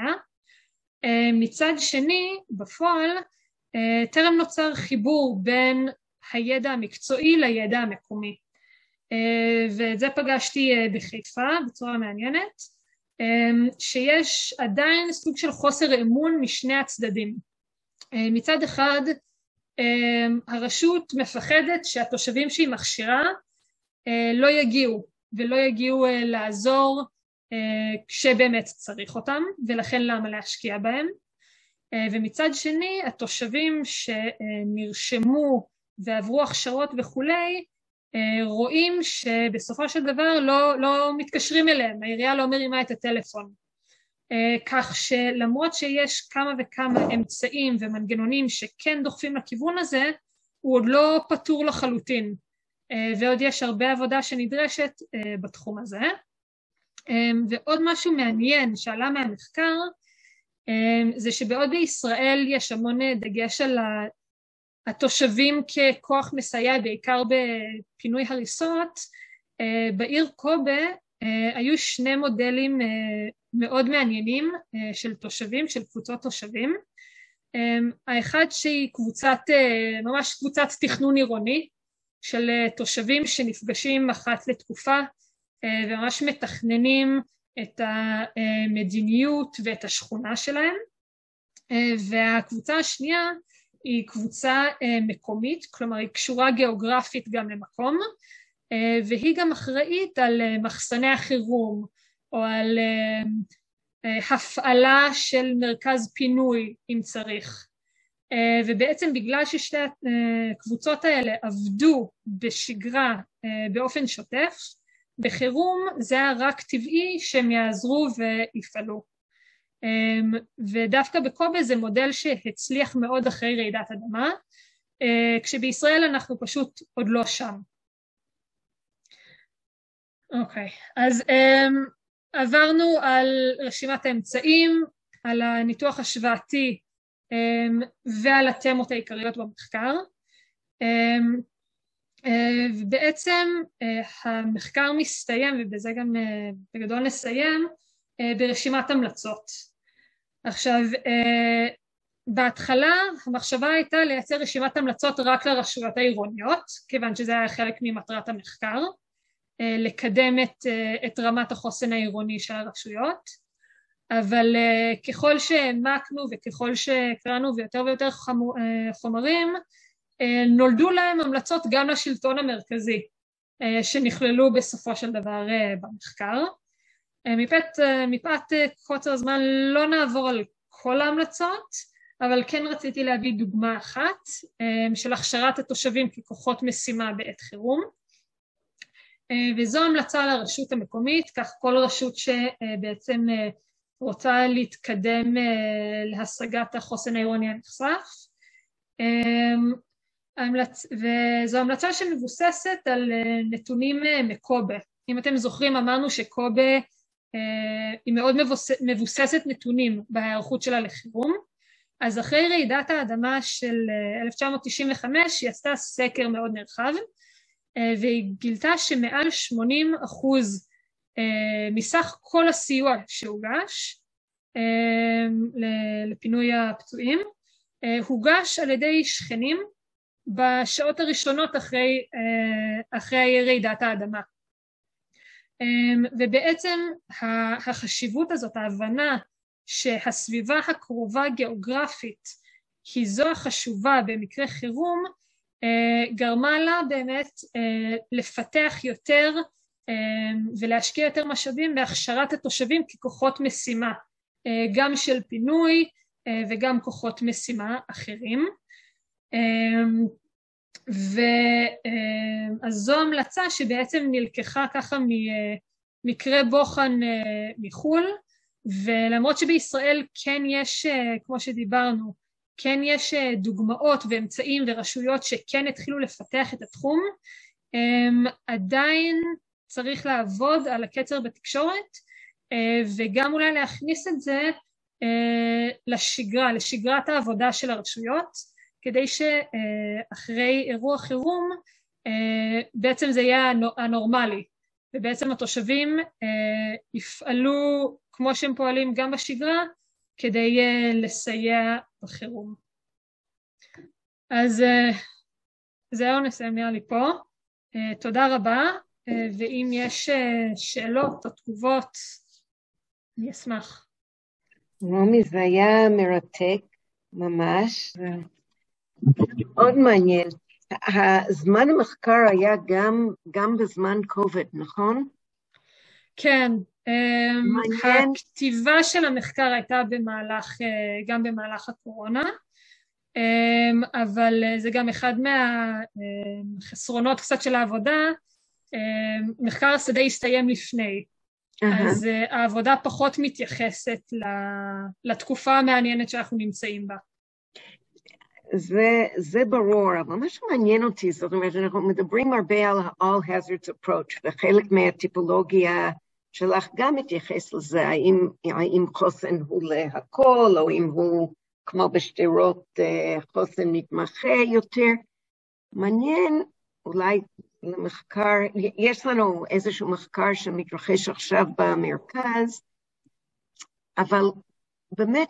מצד שני, בפועל, טרם נוצר חיבור בין הידע המקצועי לידע המקומי. ואת זה פגשתי בחיפה בצורה מעניינת, שיש עדיין סוג של חוסר אמון משני הצדדים. מצד אחד, הרשות מפחדת שהתושבים שהיא מכשירה לא יגיעו, ולא יגיעו לעזור כשבאמת צריך אותם, ולכן למה להשקיע בהם. ומצד שני, התושבים שנרשמו ועברו הכשרות וכולי, רואים שבסופו של דבר לא, לא מתקשרים אליהם, העירייה לא מרימה את הטלפון. כך שלמרות שיש כמה וכמה אמצעים ומנגנונים שכן דוחפים לכיוון הזה, הוא עוד לא פתור לחלוטין, ועוד יש הרבה עבודה שנדרשת בתחום הזה. ועוד משהו מעניין שעלה מהמחקר, זה שבעוד בישראל יש המון דגש על התושבים ככוח מסייע, בעיקר בפינוי הריסות, בעיר קובה היו שני מודלים מאוד מעניינים של תושבים, של קבוצות תושבים. האחד שהיא קבוצת, ממש קבוצת תכנון עירוני, של תושבים שנפגשים אחת לתקופה, וממש מתכננים את המדיניות ואת השכונה שלהם. והקבוצה השנייה היא קבוצה מקומית, כלומר היא קשורה גיאוגרפית גם למקום, והיא גם אחראית על מחסני החירום, או על הפעלה של מרכז פינוי אם צריך. ובעצם בגלל ששתי הקבוצות האלה עבדו בשגרה באופן שוטף, בחירום זה היה רק טבעי שהם יעזרו ויפעלו. ודווקא בקובה זה מודל שהצליח מאוד אחרי רעידת אדמה, כשבישראל אנחנו פשוט עוד לא שם. אוקיי, אז עברנו על רשימת האמצעים, על הניתוח השוואתי ועל התמות העיקריות במחקר. ובעצם המחקר מסתיים, ובזה גם בגדול נסיים, ברשימת המלצות. עכשיו, בהתחלה המחשבה הייתה לייצר רשימת המלצות רק לרשויות העירוניות, כיוון שזה היה חלק ממטרת המחקר, לקדם את, את רמת החוסן העירוני של הרשויות, אבל ככל שהעמקנו וככל שקראנו ויותר ויותר חומרים, נולדו להם המלצות גם לשלטון המרכזי, שנכללו בסופו של דבר במחקר. מפאת, מפאת קוצר זמן לא נעבור על כל ההמלצות, אבל כן רציתי להביא דוגמה אחת של הכשרת התושבים ככוחות משימה בעת חירום, וזו המלצה לרשות המקומית, כך כל רשות שבעצם רוצה להתקדם להשגת החוסן העירוני הנחשף, וזו המלצה שמבוססת על נתונים מקובה. אם אתם זוכרים, אמרנו שקובה היא מאוד מבוססת נתונים בהיערכות שלה לחירום, אז אחרי רעידת האדמה של אלף תשע מאות תשעים וחמש היא עשתה סקר מאוד נרחב, והיא גילתה שמעל שמונים אחוז מסך כל הסיוע שהוגש לפינוי הפצועים, הוגש על ידי שכנים בשעות הראשונות אחרי, אחרי רעידת האדמה. ובעצם החשיבות הזאת, ההבנה שהסביבה הקרובה גיאוגרפית היא זו החשובה במקרה חירום, גרמה לה באמת לפתח יותר ולהשקיע יותר משאבים בהכשרת התושבים ככוחות משימה, גם של פינוי וגם כוחות משימה אחרים. ואז זו המלצה שבעצם נלקחה ככה ממקרה בוחן מחול, ולמרות שבישראל כן יש, כמו שדיברנו, כן יש דוגמאות ואמצעים ורשויות שכן התחילו לפתח את התחום, עדיין צריך לעבוד על הקצר בתקשורת, וגם אולי להכניס את זה לשגרה, לשגרת העבודה של הרשויות, כדי שאחרי אירוע חירום בעצם זה יהיה הנורמלי, ובעצם התושבים יפעלו כמו שהם פועלים גם בשגרה, כדי לסייע בחירום. אז זהו, נסיים נראה לי פה. תודה רבה, ואם יש שאלות או תגובות, אני אשמח. רומי, זה היה מרתק, ממש. מאוד מעניין. הזמן המחקר היה גם, גם בזמן קוביד, נכון? כן. מעניין. הכתיבה של המחקר הייתה במהלך, גם במהלך הקורונה, אבל זה גם אחד מהחסרונות קצת של העבודה, מחקר השדה הסתיים לפני, אז העבודה פחות מתייחסת לתקופה המעניינת שאנחנו נמצאים בה. זה, זה ברור, אבל מה שמעניין אותי, זאת אומרת, אנחנו מדברים הרבה על ה-all hazards approach, וחלק מהטיפולוגיה שלך גם מתייחס לזה, האם, האם חוסן הוא להכל, או אם הוא כמו בשדרות חוסן מתמחה יותר. מעניין, אולי למחקר, יש לנו איזשהו מחקר שמתרחש עכשיו במרכז, אבל באמת,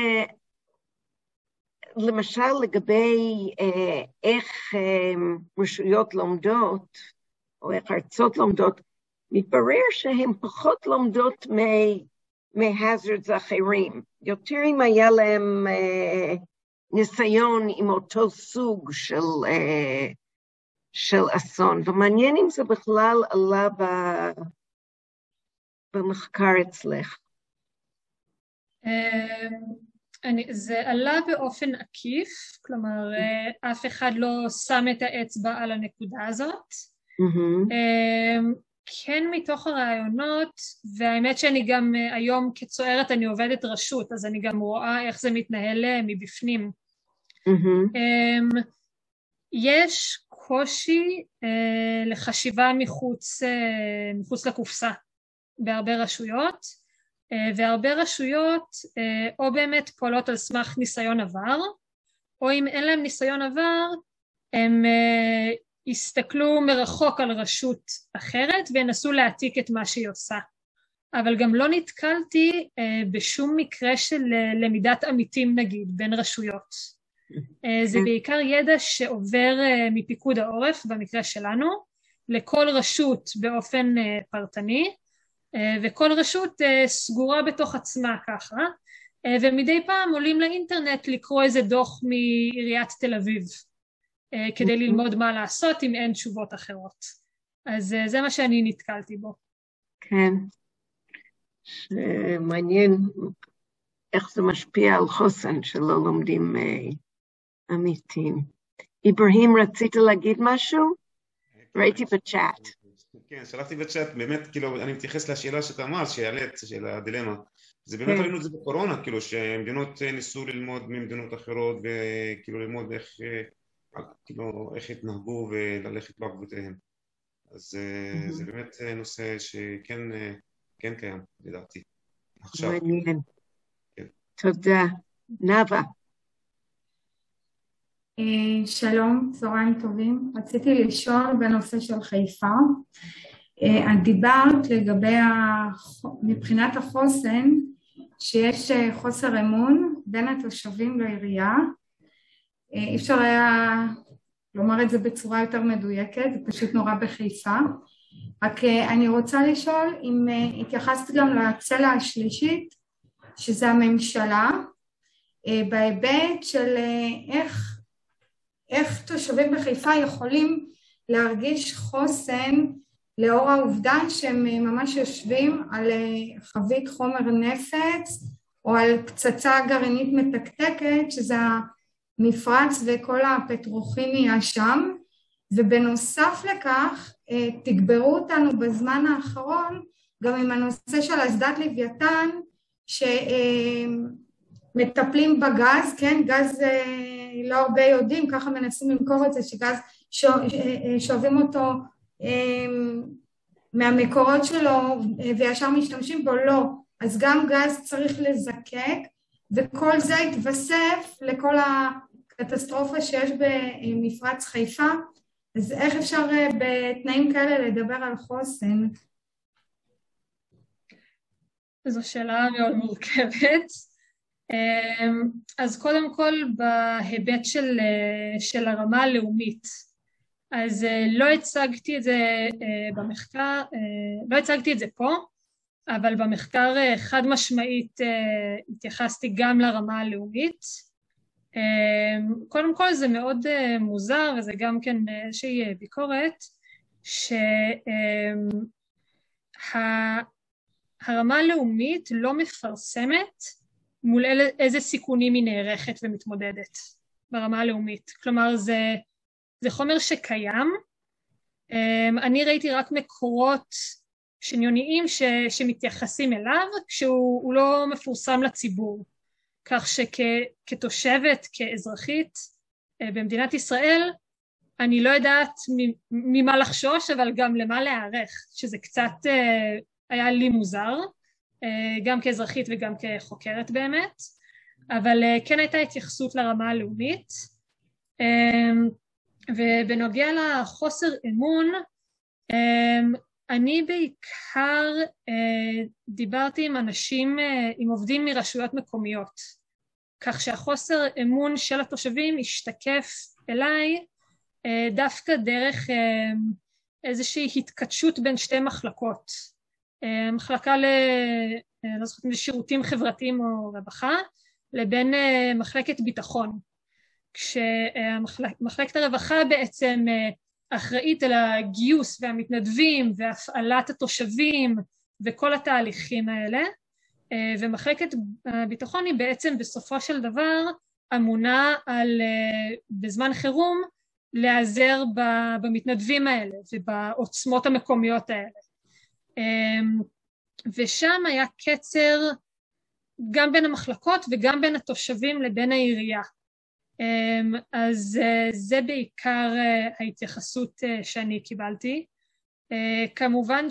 למשל לגבי איך רשויות לומדות, או איך ארצות לומדות, מתברר שהן פחות לומדות מהhazards אחרים. יותר אם היה להם ניסיון עם אותו סוג של, של אסון. ומעניין אם זה בכלל עלה במחקר אצלך. אני, זה עלה באופן עקיף, כלומר, אף אחד לא שם את האצבע על הנקודה הזאת. Mm-hmm. כן מתוך הרעיונות, והאמת שאני גם היום כצוערת אני עובדת רשות, אז אני גם רואה איך זה מתנהל מבפנים. Mm-hmm. יש קושי לחשיבה מחוץ, מחוץ לקופסה בהרבה רשויות, והרבה רשויות או באמת פועלות על סמך ניסיון עבר, או אם אין להם ניסיון עבר, הם יסתכלו מרחוק על רשות אחרת וינסו להעתיק את מה שהיא עושה. אבל גם לא נתקלתי בשום מקרה של למידת עמיתים נגיד בין רשויות. זה בעיקר ידע שעובר מפיקוד העורף במקרה שלנו, לכל רשות באופן פרטני, וכל רשות סגורה בתוך עצמה ככה, ומדי פעם עולים לאינטרנט לקרוא איזה דוח מעיריית תל אביב. כדי ללמוד מה לעשות אם אין תשובות אחרות. אז זה מה שאני נתקלתי בו. כן, מעניין איך זה משפיע על חוסן שלא לומדים אמיתיים. איברהים, רצית להגיד משהו? ראיתי בצ'אט. כן, שלחתי בצ'אט, באמת, כאילו, אני מתייחס לשאלה שאתה אמרת, שהעלית, של הדילמה. זה באמת ראינו את זה בקורונה, כאילו, שמדינות ניסו ללמוד ממדינות אחרות, וכאילו ללמוד איך, כאילו, איך התנהגו וללכת בעקבותיהם. אז זה באמת נושא שכן, כן קיים, לדעתי. עכשיו. מעניין. תודה. נאווה. שלום, צהריים טובים. רציתי לשאול בנושא של חיפה. את דיברת לגבי מבחינת החוסן, שיש חוסר אמון בין התושבים לעירייה. אי אפשר היה לומר את זה בצורה יותר מדויקת, זה פשוט נורא בחיפה. רק אני רוצה לשאול אם התייחסת גם לצלע השלישית, שזה הממשלה, בהיבט של איך, איך תושבים בחיפה יכולים להרגיש חוסן לאור העובדה שהם ממש יושבים על חבית חומר נפץ או על פצצה גרעינית מתקתקת, שזה המפרץ וכל הפטרוכימיה שם, ובנוסף לכך תגברו אותנו בזמן האחרון גם עם הנושא של אסדת לוויתן שמטפלים בגז, כן, גז לא הרבה יודעים, ככה מנסים למכור את זה, שגז שואבים אותו מהמקורות שלו וישר משתמשים בו, לא, אז גם גז צריך לזקק, וכל זה התווסף לכל הקטסטרופה שיש במפרץ חיפה. אז איך אפשר בתנאים כאלה לדבר על חוסן? זו שאלה מאוד מורכבת. אז קודם כל בהיבט של, של הרמה הלאומית, אז לא הצגתי את זה במחקר, לא הצגתי את זה פה, אבל במחקר חד משמעית התייחסתי גם לרמה הלאומית. קודם כל זה מאוד מוזר, וזה גם כן איזושהי ביקורת, שהרמה הלאומית לא מפרסמת מול איזה סיכונים היא נערכת ומתמודדת ברמה הלאומית. כלומר זה, זה חומר שקיים, אני ראיתי רק מקורות שניוניים ש, שמתייחסים אליו כשהוא לא מפורסם לציבור. כך שכתושבת, כאזרחית במדינת ישראל, אני לא יודעת ממה לחשוש, אבל גם למה להיערך, שזה קצת היה לי מוזר, גם כאזרחית וגם כחוקרת באמת, אבל כן הייתה התייחסות לרמה הלאומית, ובנוגע לחוסר אמון, אני בעיקר דיברתי עם אנשים, עם עובדים מרשויות מקומיות, כך שהחוסר אמון של התושבים השתקף אליי דווקא דרך איזושהי התקדשות בין שתי מחלקות, מחלקה לא זוכרת, לשירותים חברתיים או רווחה, לבין מחלקת ביטחון, כשמחלקת הרווחה בעצם אחראית על הגיוס והמתנדבים והפעלת התושבים וכל התהליכים האלה, ומחלקת הביטחון היא בעצם בסופו של דבר אמונה על בזמן חירום להיעזר במתנדבים האלה ובעוצמות המקומיות האלה. ושם היה קצר גם בין המחלקות וגם בין התושבים לבין העירייה. אז זה בעיקר ההתייחסות שאני קיבלתי. כמובן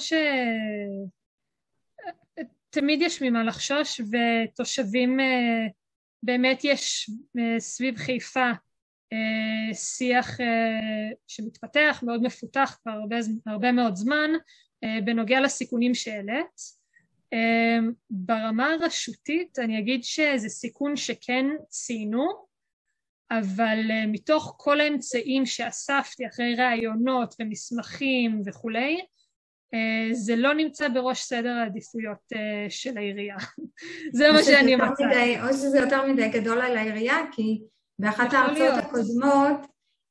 שתמיד יש ממה לחשוש, ותושבים באמת יש סביב חיפה שיח שמתפתח, מאוד מפותח כבר הרבה, הרבה מאוד זמן, בנוגע לסיכונים שהעלית. ברמה הרשותית אני אגיד שזה סיכון שכן ציינו, אבל מתוך כל האמצעים שאספתי אחרי רעיונות ומסמכים וכולי, זה לא נמצא בראש סדר העדיפויות של העירייה. זה מה שאני מצאה. או שזה יותר מדי גדול על העירייה, כי באחת ההרצאות הקודמות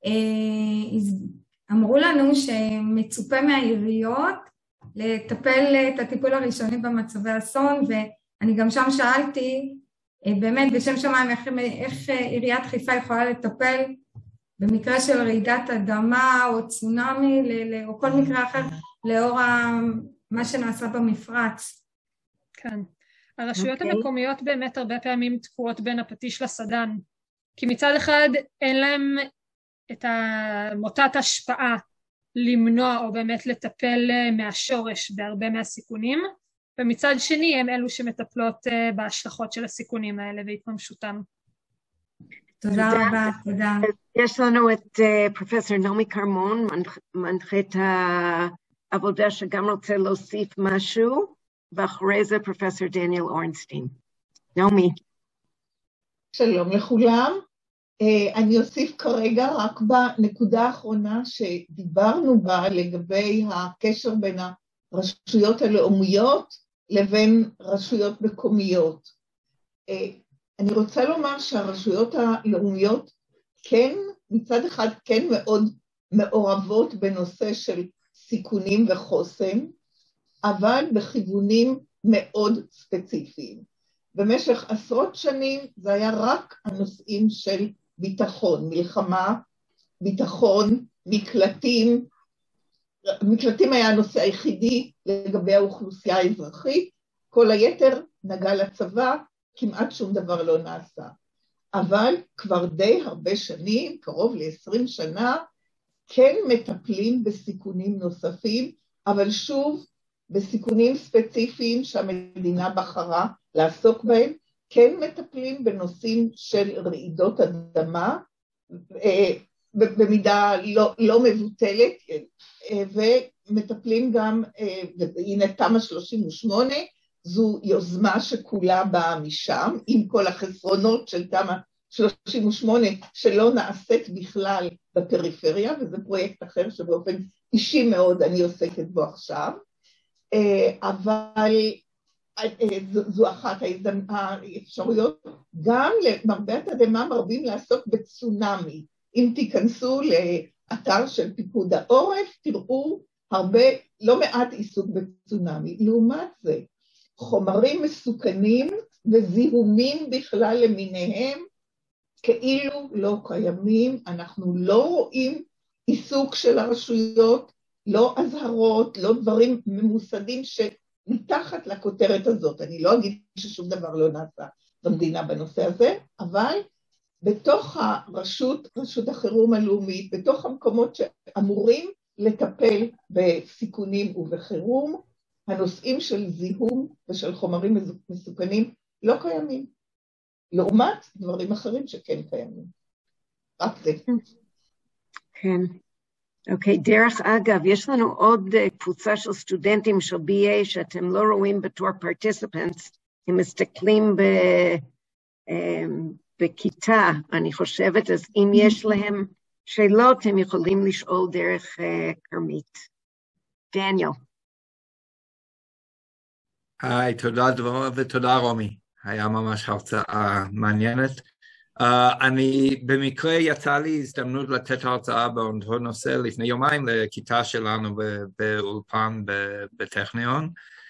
אמרו לנו שמצופה מהעיריות לטפל את הטיפול הראשוני במצבי אסון, ואני גם שם שאלתי, באמת בשם שמיים, איך, איך עיריית חיפה יכולה לטפל במקרה של רעידת אדמה או צונאמי, או כל מקרה אחר, לאור מה שנעשה במפרץ. כן. הרשויות okay. המקומיות באמת הרבה פעמים תקועות בין הפטיש לסדן, כי מצד אחד אין להם את מוטת השפעה למנוע או באמת לטפל מהשורש בהרבה מהסיכונים, ומצד שני הם אלו שמטפלות בהשלכות של הסיכונים האלה והתממשותם. תודה רבה, תודה. יש לנו את פרופסור נעמי כרמון, מנחת העבודה שגם רוצה להוסיף משהו, ואחרי זה פרופסור דניאל אורנסטיין. נעמי. שלום לכולם. אני אוסיף כרגע רק בנקודה האחרונה שדיברנו בה לגבי הקשר בין הרשויות הלאומיות לבין רשויות מקומיות. אני רוצה לומר שהרשויות הלאומיות כן, מצד אחד כן מאוד מעורבות בנושא של סיכונים וחוסן, אבל בכיוונים מאוד ספציפיים. במשך עשרות שנים זה היה רק הנושאים של ביטחון, מלחמה, ביטחון, מקלטים. מקלטים היה הנושא היחידי לגבי האוכלוסייה האזרחית, כל היתר נגע לצבא, כמעט שום דבר לא נעשה. אבל כבר די הרבה שנים, קרוב ל-עשרים שנה, כן מטפלים בסיכונים נוספים, אבל שוב, בסיכונים ספציפיים שהמדינה בחרה לעסוק בהם, כן מטפלים בנושאים של רעידות אדמה, במידה לא, לא מבוטלת, ומטפלים גם, הנה תמ"א שלושים ושמונה, זו יוזמה שכולה באה משם, עם כל החסרונות של תמ"א שלושים ושמונה, שלא נעשית בכלל בפריפריה, וזה פרויקט אחר שבאופן אישי מאוד אני עוסקת בו עכשיו, אבל זו אחת האפשרויות. גם למרבה התדהמה מרבים לעסוק בצונאמי. אם תיכנסו לאתר של פיקוד העורף, תראו הרבה, לא מעט עיסוק בצונאמי. לעומת זה, חומרים מסוכנים וזיהומים בכלל למיניהם, כאילו לא קיימים. אנחנו לא רואים עיסוק של הרשויות, לא הזהרות, לא דברים ממוסדים שמתחת לכותרת הזאת. אני לא אגיד ששום דבר לא נעשה במדינה בנושא הזה, אבל בתוך הרשות, רשות החירום הלאומית, בתוך המקומות שאמורים לטפל בסיכונים ובחירום, הנושאים של זיהום ושל חומרים מסוכנים לא קיימים. לעומת דברים אחרים שכן קיימים. רק זה. כן. אוקיי, דרך אגב, יש לנו עוד קבוצה של סטודנטים של בי איי שאתם לא רואים בתור participants, הם מסתכלים ב, בכיתה, אני חושבת, אז אם יש להם שאלות, הם יכולים לשאול דרך כרמית. דניאל. היי, תודה דבורה ותודה רומי, היה ממש הרצאה מעניינת. Uh, אני במקרה יצא לי הזדמנות לתת הרצאה באותו נושא לפני יומיים לכיתה שלנו באולפן בטכניון,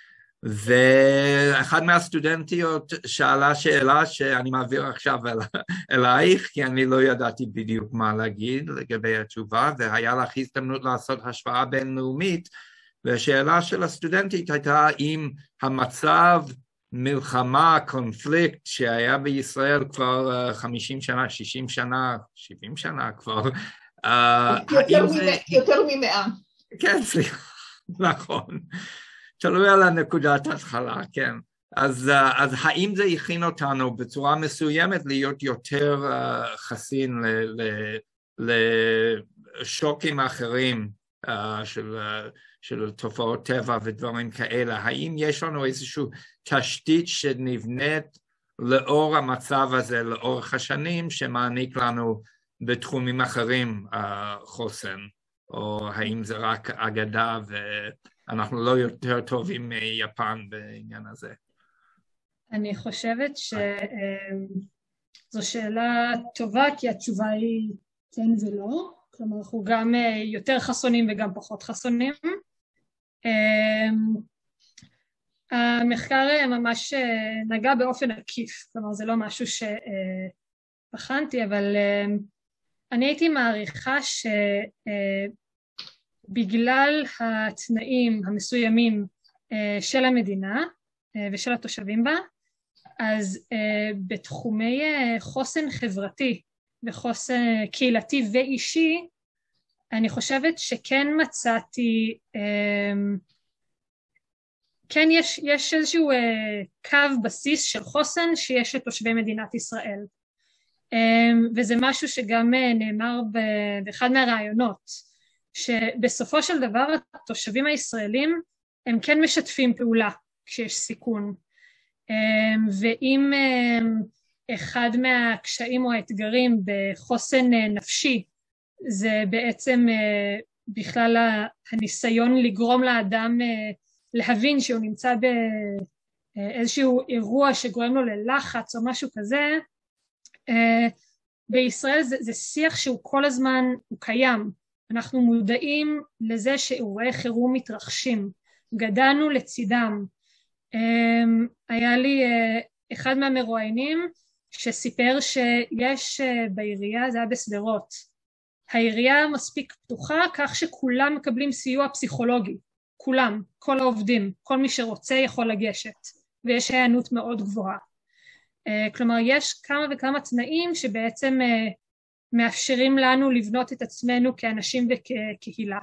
ואחד מהסטודנטיות שאלה שאלה שאני מעביר עכשיו אל, אלייך, כי אני לא ידעתי בדיוק מה להגיד לגבי התשובה, והיה לך הזדמנות לעשות השוואה בינלאומית, והשאלה של הסטודנטית הייתה אם המצב מלחמה, קונפליקט שהיה בישראל כבר חמישים שנה, שישים שנה, שבעים שנה כבר. יותר ממאה. כן, סליחה, נכון. תלוי על הנקודת התחלה, כן. אז, אז האם זה הכין אותנו בצורה מסוימת להיות יותר חסין לשוקים אחרים של... של תופעות טבע ודברים כאלה? האם יש לנו איזושהי תשתית שנבנית לאור המצב הזה, לאורך השנים, שמעניק לנו בתחומים אחרים חוסן? או האם זה רק אגדה ואנחנו לא יותר טובים מיפן בעניין הזה? אני חושבת שזו שאלה טובה, כי התשובה היא כן ולא. כלומר אנחנו גם יותר חסונים וגם פחות חסונים. המחקר ממש נגע באופן עקיף, כלומר זה לא משהו שבחנתי, אבל אני הייתי מעריכה שבגלל התנאים המסוימים של המדינה ושל התושבים בה, אז בתחומי חוסן חברתי וחוסן קהילתי ואישי, אני חושבת שכן מצאתי, כן יש, יש איזשהו קו בסיס של חוסן שיש לתושבי מדינת ישראל. וזה משהו שגם נאמר באחד מהרעיונות, שבסופו של דבר התושבים הישראלים הם כן משתפים פעולה כשיש סיכון. ואם אחד מהקשיים או האתגרים בחוסן נפשי, זה בעצם בכלל הניסיון לגרום לאדם להבין שהוא נמצא באיזשהו אירוע שגורם לו ללחץ או משהו כזה, בישראל זה, זה שיח שהוא כל הזמן, הוא קיים. אנחנו מודעים לזה שאירועי חירום מתרחשים, גדלנו לצידם. היה לי אחד מהמרואיינים שסיפר שיש בעירייה, זה היה בסדרות, העירייה מספיק פתוחה כך שכולם מקבלים סיוע פסיכולוגי, כולם, כל העובדים, כל מי שרוצה יכול לגשת, ויש הענות מאוד גבוהה. כלומר יש כמה וכמה תנאים שבעצם מאפשרים לנו לבנות את עצמנו כאנשים וכקהילה.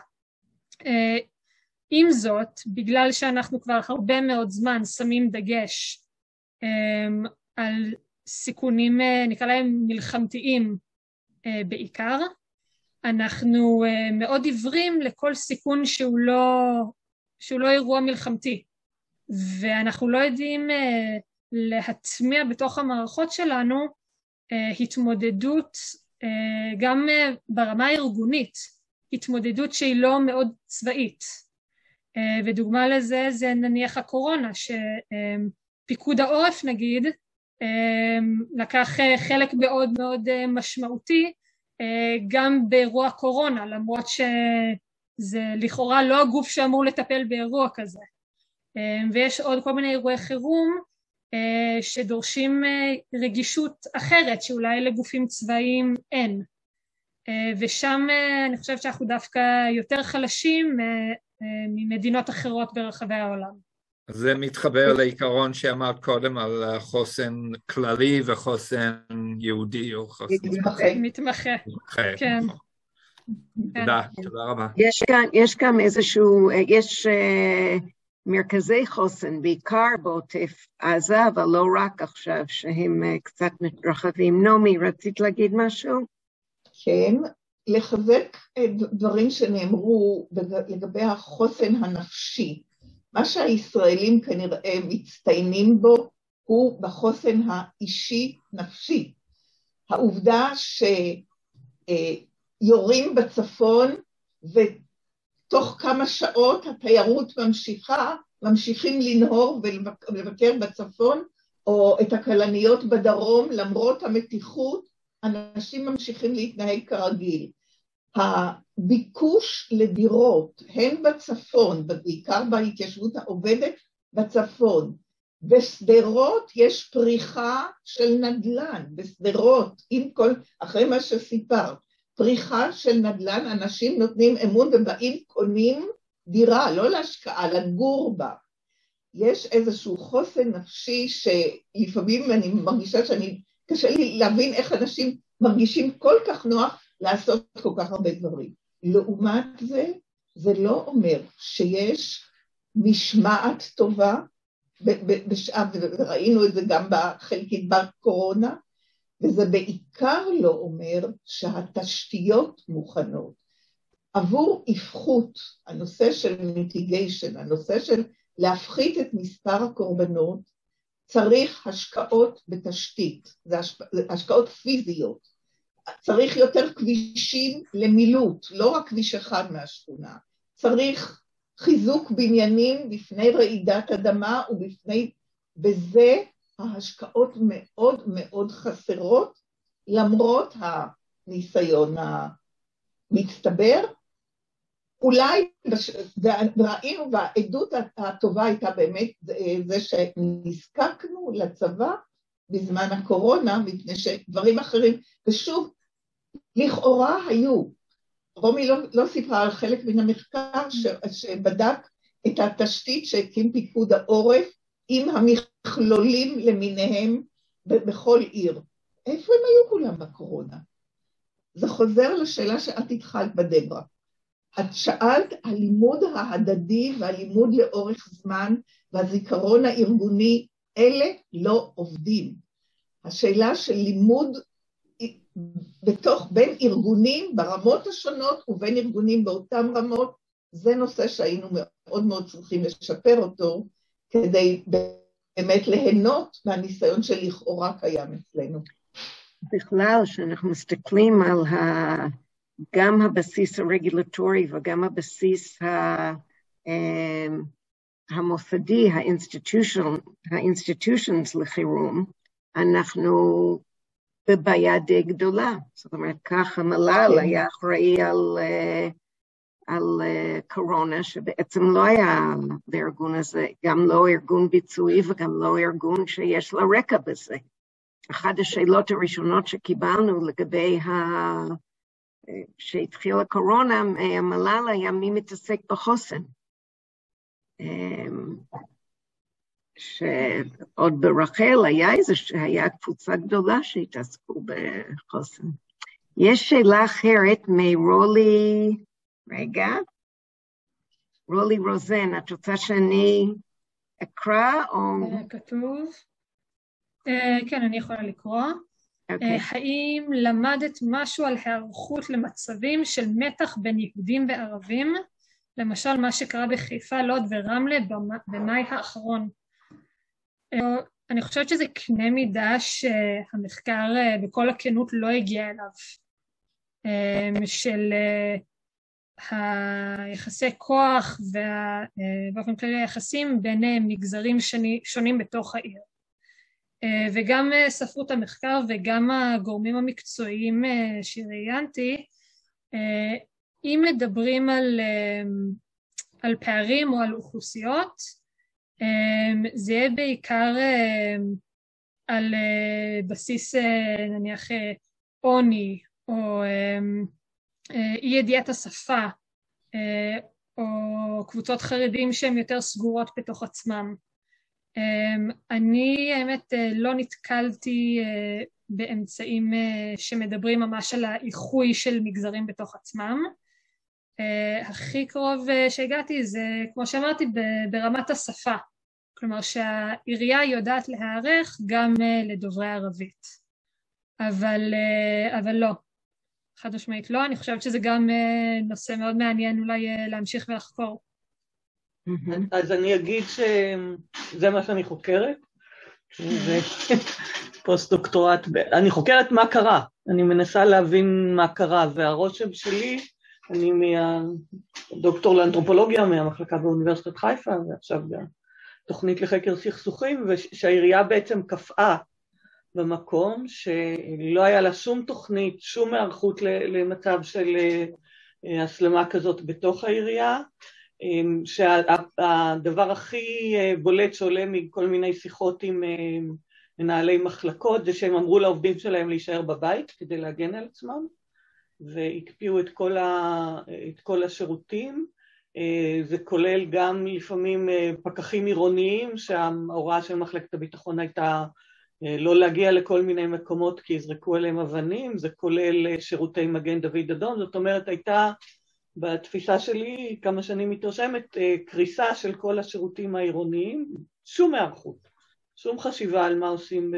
עם זאת, בגלל שאנחנו כבר הרבה מאוד זמן שמים דגש על סיכונים, נקרא להם מלחמתיים בעיקר, אנחנו מאוד עיוורים לכל סיכון שהוא לא, שהוא לא אירוע מלחמתי, ואנחנו לא יודעים להטמיע בתוך המערכות שלנו התמודדות, גם ברמה הארגונית, התמודדות שהיא לא מאוד צבאית. ודוגמה לזה זה נניח הקורונה, שפיקוד העורף נגיד, לקח חלק מאוד מאוד משמעותי, גם באירוע קורונה, למרות שזה לכאורה לא הגוף שאמור לטפל באירוע כזה. ויש עוד כל מיני אירועי חירום, שדורשים רגישות אחרת, שאולי לגופים צבאיים אין. ושם אני חושבת שאנחנו דווקא יותר חלשים ממדינות אחרות ברחבי העולם. זה מתחבר לעיקרון שאמרת קודם על חוסן כללי וחוסן יהודי או חוסן מתמחה. מתמחה, כן. תודה, תודה רבה. יש כאן, יש כאן איזשהו, יש מרכזי חוסן, בעיקר בעוטף עזה, אבל לא רק עכשיו, שהם קצת מתרחבים. נעמי, רצית להגיד משהו? כן, לחזק דברים שנאמרו לגבי החוסן הנפשי. מה שהישראלים כנראה מצטיינים בו הוא בחוסן האישי-נפשי. העובדה שיורים בצפון ותוך כמה שעות התיירות ממשיכה, ממשיכים לנהור ולבקר בצפון, או את הכלניות בדרום, למרות המתיחות, אנשים ממשיכים להתנהג כרגיל. הביקוש לדירות, הן בצפון, בעיקר בהתיישבות העובדת בצפון, בסדרות יש פריחה של נדל"ן, בסדרות, עם כל, אחרי מה שסיפרת, פריחה של נדל"ן, אנשים נותנים אמון ובאים קונים דירה, לא להשקעה, לגור בה. יש איזשהו חוסן נפשי שלפעמים אני מרגישה שאני, קשה לי להבין איך אנשים מרגישים כל כך נוח לעשות כל כך הרבה דברים. לעומת זה, זה לא אומר שיש משמעת טובה, בשעה, וראינו את זה גם בחלקית בקורונה, וזה בעיקר לא אומר שהתשתיות מוכנות. עבור הפחות, הנושא של מיטיגיישן, הנושא של להפחית את מספר הקורבנות, צריך השקעות בתשתית, זה השקעות פיזיות. צריך יותר כבישים למילוט, לא רק כביש אחד מהשכונה. צריך חיזוק בניינים בפני רעידת אדמה ובפני, בזה ההשקעות מאוד מאוד חסרות, למרות הניסיון מצטבר, אולי, וראינו, והעדות הטובה הייתה באמת זה שנזקקנו לצבא בזמן הקורונה, מפני שדברים אחרים, ושוב, לכאורה היו, רומי לא, לא סיפרה על חלק מן המחקר ש, שבדק את התשתית שהקים פיקוד העורף עם המכלולים למיניהם בכל עיר. איפה הם היו כולם בקורונה? זה חוזר לשאלה שאת התחלת בדברה. את שאלת הלימוד ההדדי והלימוד לאורך זמן והזיכרון הארגוני, אלה לא עובדים. השאלה של לימוד בתוך בין ארגונים ברמות השונות ובין ארגונים באותם רמות, זה נושא שהיינו מאוד מאוד צריכים לשפר אותו, כדי באמת ליהנות מהניסיון שלכאורה קיים אצלנו. בכלל, שאנחנו מסתכלים על ה... גם הבסיס הרגולטורי וגם הבסיס ה... המוסדי, האינסטיטושנס לחירום, אנחנו בבעיה די גדולה. זאת אומרת, כך המל"ל היה אחראי על, על קורונה, שבעצם לא היה בארגון הזה, גם לא ארגון ביצועי וגם לא ארגון שיש לה רקע בזה. אחת השאלות הראשונות שקיבלנו לגבי ה... שהתחילה קורונה, המל"ל היה מי מתעסק בחוסן. שעוד ברחל היה איזה, היה קבוצה גדולה שהתעסקו בחוסן. יש שאלה אחרת מרולי, רגע, רולי רוזן, את רוצה שאני אקרא או... כתוב. כן, אני יכולה לקרוא. Okay. האם למדת משהו על הערכות למצבים של מתח בין יהודים וערבים, למשל מה שקרה בחיפה, לוד ורמלה במאי האחרון? אני חושבת שזה קנה מידה שהמחקר בכל הכנות לא הגיע אליו, של היחסי כוח ובאופן כללי היחסים בין מגזרים שונים בתוך העיר. וגם ספרות המחקר וגם הגורמים המקצועיים שראיינתי, אם מדברים על, על פערים או על אוכלוסיות, זה יהיה בעיקר על בסיס נניח עוני או אי ידיעת השפה או קבוצות חרדים שהן יותר סגורות בתוך עצמם. אני האמת לא נתקלתי באמצעים שמדברים ממש על האיחוי של מגזרים בתוך עצמם. הכי קרוב שהגעתי זה, כמו שאמרתי, ברמת השפה. כלומר שהעירייה יודעת להערך גם לדוברי ערבית. אבל, אבל לא, חד משמעית לא. אני חושבת שזה גם נושא מאוד מעניין אולי להמשיך ולחקור. אז אני אגיד שזה מה שאני חוקרת, זה פוסט-דוקטורט, אני חוקרת מה קרה, אני מנסה להבין מה קרה, והרושם שלי, אני מהדוקטור לאנתרופולוגיה מהמחלקה באוניברסיטת חיפה, ועכשיו תוכנית לחקר סכסוכים, ושהעירייה בעצם קפאה במקום, שלא היה לה שום תוכנית, שום הערכות למצב של הסלמה כזאת בתוך העירייה, שהדבר הכי בולט שעולה מכל מיני שיחות עם מנהלי מחלקות, זה שהם אמרו לעובדים שלהם להישאר בבית כדי להגן על עצמם, והקפיאו את כל, ה, את כל השירותים. זה כולל גם לפעמים פקחים עירוניים, שההוראה של מחלקת הביטחון הייתה לא להגיע לכל מיני מקומות כי יזרקו עליהם אבנים, זה כולל שירותי מגן דוד אדום, זאת אומרת הייתה בתפיסה שלי, כמה שנים מתרשמת, קריסה של כל השירותים העירוניים, שום הערכות, שום חשיבה על מה עושים. ב...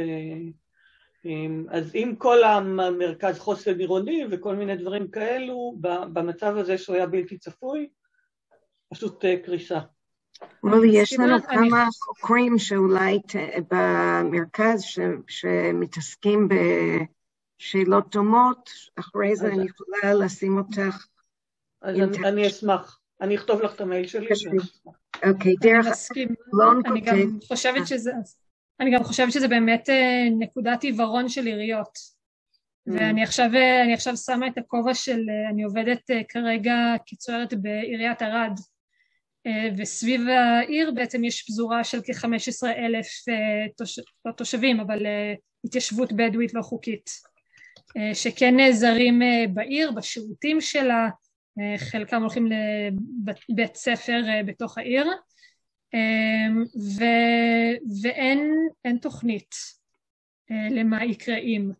אז אם כל המרכז חוסן עירוני וכל מיני דברים כאלו, במצב הזה שהוא היה בלתי צפוי, פשוט קריסה. רולי, יש לנו כמה חוקרים שאולי במרכז שמתעסקים בשאלות דומות, אחרי זה אני יכולה לשים אותך. אז אני, אני אשמח, אני אכתוב לך את המייל שלי. אוקיי, דרך אלון כותב. אני גם חושבת שזה, אני גם חושבת שזה באמת נקודת עיוורון של עיריות. ואני עכשיו, אני עכשיו שמה את הכובע של, אני עובדת כרגע כצוערת בעיריית ערד, וסביב העיר בעצם יש פזורה של כ-חמישה עשר אלף תוש... לא תושבים, אבל התיישבות בדואית לא חוקית, שכן נעזרים בעיר, בשירותים שלה, חלקם הולכים לבית ספר בתוך העיר, ו... ואין אין תוכנית למה יקרה אם.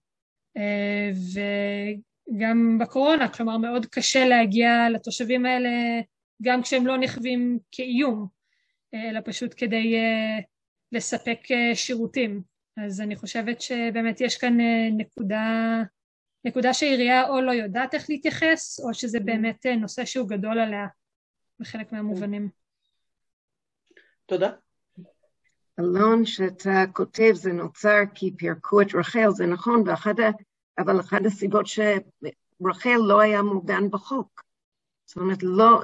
וגם בקורונה, כלומר מאוד קשה להגיע לתושבים האלה, גם כשהם לא נחווים כאיום, אלא פשוט כדי לספק שירותים. אז אני חושבת שבאמת יש כאן נקודה, נקודה שהעירייה או לא יודעת איך להתייחס, או שזה באמת נושא שהוא גדול עליה, בחלק מהמובנים. תודה. אלון, שאתה כותב, זה נוצר כי פירקו את רחל, זה נכון, ואחד, אבל אחת הסיבות שרחל לא היה מוגן בחוק. זאת אומרת, לא,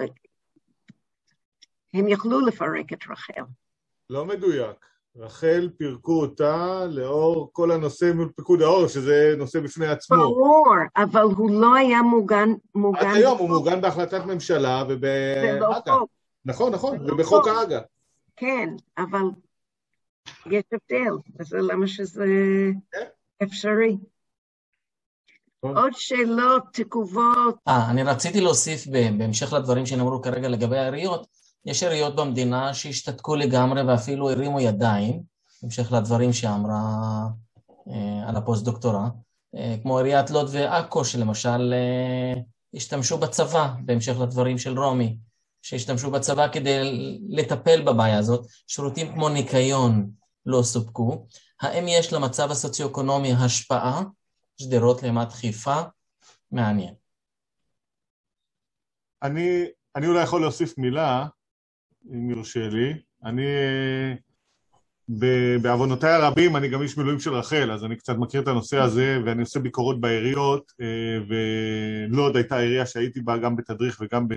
הם יכלו לפרק את רחל. לא מדויק. רחל פירקו אותה לאור כל הנושא מול פיקוד העורף, שזה נושא בפני עצמו. ברור, אבל הוא לא היה מוגן, מוגן עד היום הוא מוגן בהחלטת ממשלה ובהגה. נכון, נכון, ובחוק ההגה. כן, אבל יש הבדל, וזה למה שזה אפשרי. עוד שאלות, תגובות. אה, אני רציתי להוסיף בהמשך לדברים שנאמרו כרגע לגבי העיריות, יש עיריות במדינה שהשתתקו לגמרי ואפילו הרימו ידיים, בהמשך לדברים שאמרה אה, על הפוסט-דוקטורט, אה, כמו עיריית לוד ועכו, שלמשל אה, השתמשו בצבא, בהמשך לדברים של רומי, שהשתמשו בצבא כדי לטפל בבעיה הזאת, שירותים כמו ניקיון לא סופקו. האם יש למצב הסוציו-אקונומי השפעה? שדרות לעומת חיפה? מעניין. אני, אני אולי יכול להוסיף מילה, אם יורשה לי. אני, בעוונותיי הרבים, אני גם איש מילואים של רחל, אז אני קצת מכיר את הנושא הזה, ואני עושה ביקורות בעיריות, ולוד הייתה עירייה שהייתי בה גם בתדריך וגם, ב,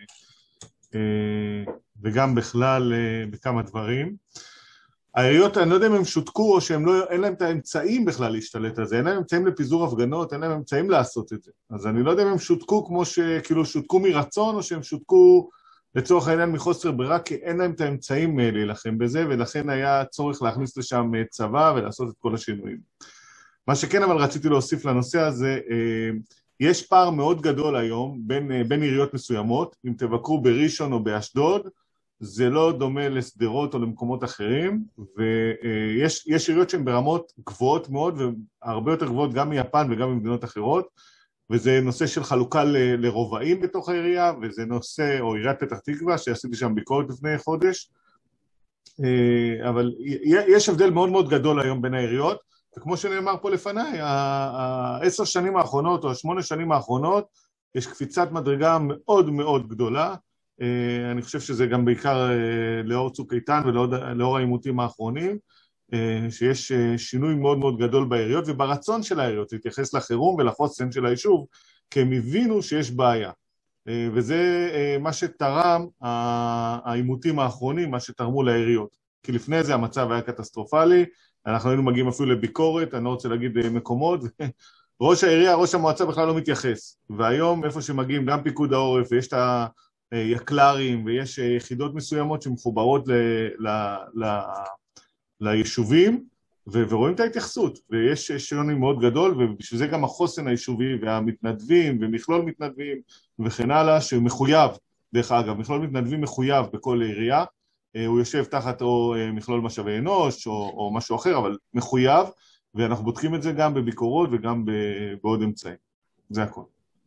וגם בכלל בכמה דברים. העיריות, אני לא יודע אם הם שותקו, או שאין לא, להם את האמצעים בכלל להשתלט על זה, אין להם אמצעים לפיזור הפגנות, אין להם אמצעים לעשות את זה. אז אני לא יודע אם הם שותקו כמו שכאילו שותקו מרצון, או שהם שותקו לצורך העניין מחוסר ברירה, כי אין להם את האמצעים להילחם בזה, ולכן היה צורך להכניס לשם צבא ולעשות את כל השינויים. מה שכן אבל רציתי להוסיף לנושא הזה, יש פער מאוד גדול היום בין, בין עיריות מסוימות, אם תבקרו בראשון או באשדוד, זה לא דומה לסדרות או למקומות אחרים, ויש יש עיריות שהן ברמות גבוהות מאוד, והרבה יותר גבוהות גם מיפן וגם ממדינות אחרות, וזה נושא של חלוקה ל, לרובעים בתוך העירייה, וזה נושא, או עיריית פתח תקווה, שעשיתי שם ביקורת לפני חודש, אבל יש הבדל מאוד מאוד גדול היום בין העיריות, וכמו שנאמר פה לפניי, העשר שנים האחרונות, או השמונה שנים האחרונות, יש קפיצת מדרגה מאוד מאוד גדולה, אני חושב שזה גם בעיקר לאור צוק איתן ולאור העימותים האחרונים, שיש שינוי מאוד מאוד גדול בעיריות, וברצון של העיריות להתייחס לחירום ולחוסן של היישוב, כי הם הבינו שיש בעיה. וזה מה שתרם העימותים האחרונים, מה שתרמו לעיריות. כי לפני זה המצב היה קטסטרופלי, אנחנו היינו מגיעים אפילו לביקורת, אני לא רוצה להגיד מקומות, ראש העירייה, ראש המועצה בכלל לא מתייחס. והיום איפה שמגיעים גם פיקוד העורף, ויש את ה... יקלרים, ויש יחידות מסוימות שמחוברות ל, ל, ל, ליישובים, ו, ורואים את ההתייחסות, ויש שוני מאוד גדול, ובשביל זה גם החוסן היישובי, והמתנדבים, ומכלול מתנדבים, וכן הלאה, שמחויב, דרך אגב, מכלול מתנדבים מחויב בכל עירייה, הוא יושב תחת או מכלול משאבי אנוש, או, או משהו אחר, אבל מחויב, ואנחנו בודקים את זה גם בביקורות, וגם בעוד אמצעים. זה הכל.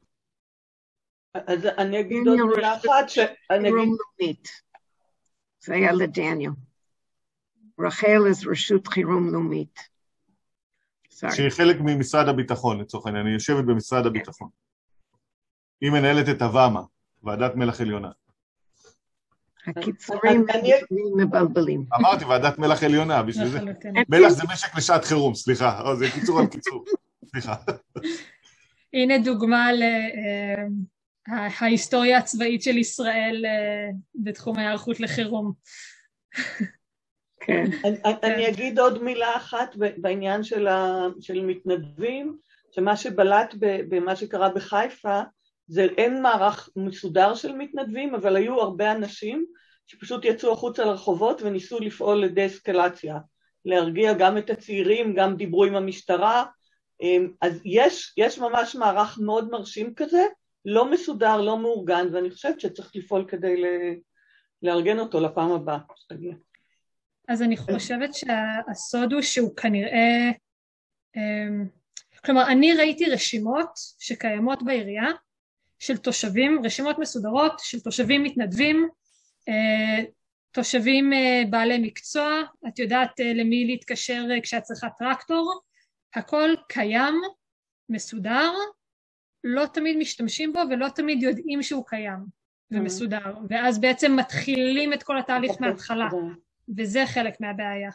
אז אני אגיד עוד מילה אחת שאני אגיד... זה היה לדניאל. רחל is רשות חירום לאומית. שהיא חלק ממשרד הביטחון, לצורך העניין, אני יושבת במשרד הביטחון. היא מנהלת את הוואמה, ועדת מלך עליונה. הקיצורים מבלבלים. אמרתי, ועדת מלך עליונה, בשביל זה. מלך זה משק לשעת חירום, סליחה, זה קיצור על קיצור, סליחה. הנה דוגמה ל... ההיסטוריה הצבאית של ישראל בתחום ההיערכות לחירום. אני אגיד עוד מילה אחת בעניין של מתנדבים. שמה שבלט במה שקרה בחיפה, זה אין מערך מסודר של מתנדבים, אבל היו הרבה אנשים שפשוט יצאו החוצה לרחובות וניסו לפעול לדאסקלציה, להרגיע גם את הצעירים, גם דיברו עם המשטרה, אז יש, יש ממש מערך מאוד מרשים כזה, לא מסודר, לא מאורגן, ואני חושבת שצריך לפעול כדי לארגן אותו לפעם הבאה. אז אני חושבת שהסוד הוא שהוא כנראה, כלומר, אני ראיתי רשימות שקיימות בעירייה, של תושבים, רשימות מסודרות, של תושבים מתנדבים, תושבים בעלי מקצוע, את יודעת למי להתקשר כשאת צריכה טרקטור, הכל קיים, מסודר, לא תמיד משתמשים בו ולא תמיד יודעים שהוא קיים ומסודר, ואז בעצם מתחילים את כל התהליך מההתחלה, וזה חלק מהבעיה.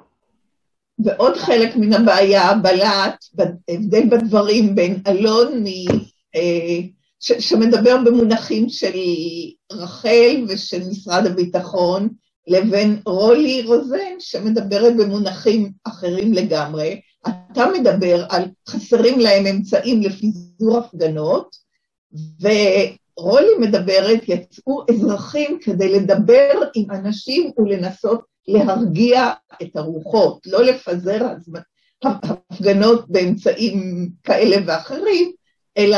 ועוד חלק מן הבעיה בלט, הבדל בדברים בין אלון ש, שמדבר במונחים של רחל ושל משרד הביטחון, לבין רולי רוזן שמדברת במונחים אחרים לגמרי. אתה מדבר על חסרים להם אמצעים לפיזור הפגנות, ורולי מדברת יצאו אזרחים כדי לדבר עם אנשים ולנסות להרגיע את הרוחות, לא לפזר הפגנות באמצעים כאלה ואחרים, אלא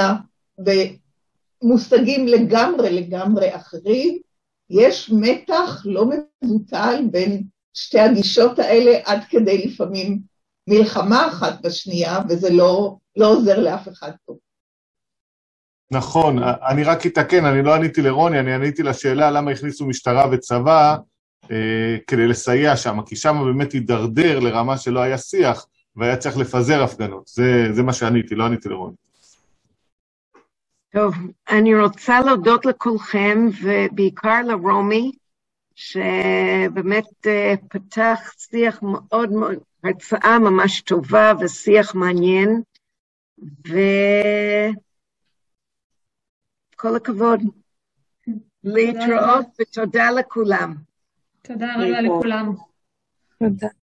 במושגים לגמרי לגמרי אחרים. יש מתח לא מבוטל בין שתי הגישות האלה, עד כדי לפעמים מלחמה אחת בשנייה, וזה לא, לא עוזר לאף אחד פה. נכון, אני רק אתקן, אני לא עניתי לרוני, אני עניתי לשאלה למה הכניסו משטרה וצבא אה, כדי לסייע שם, כי שם באמת הידרדר לרמה שלא היה שיח, והיה צריך לפזר הפגנות. זה, זה מה שעניתי, לא עניתי לרוני. טוב, אני רוצה להודות לכולכם, ובעיקר לרומי, שבאמת פתח שיח מאוד מאוד, הרצאה ממש טובה ושיח מעניין, וכל הכבוד. להתראות ותודה לכולם. תודה רבה לכולם. תודה.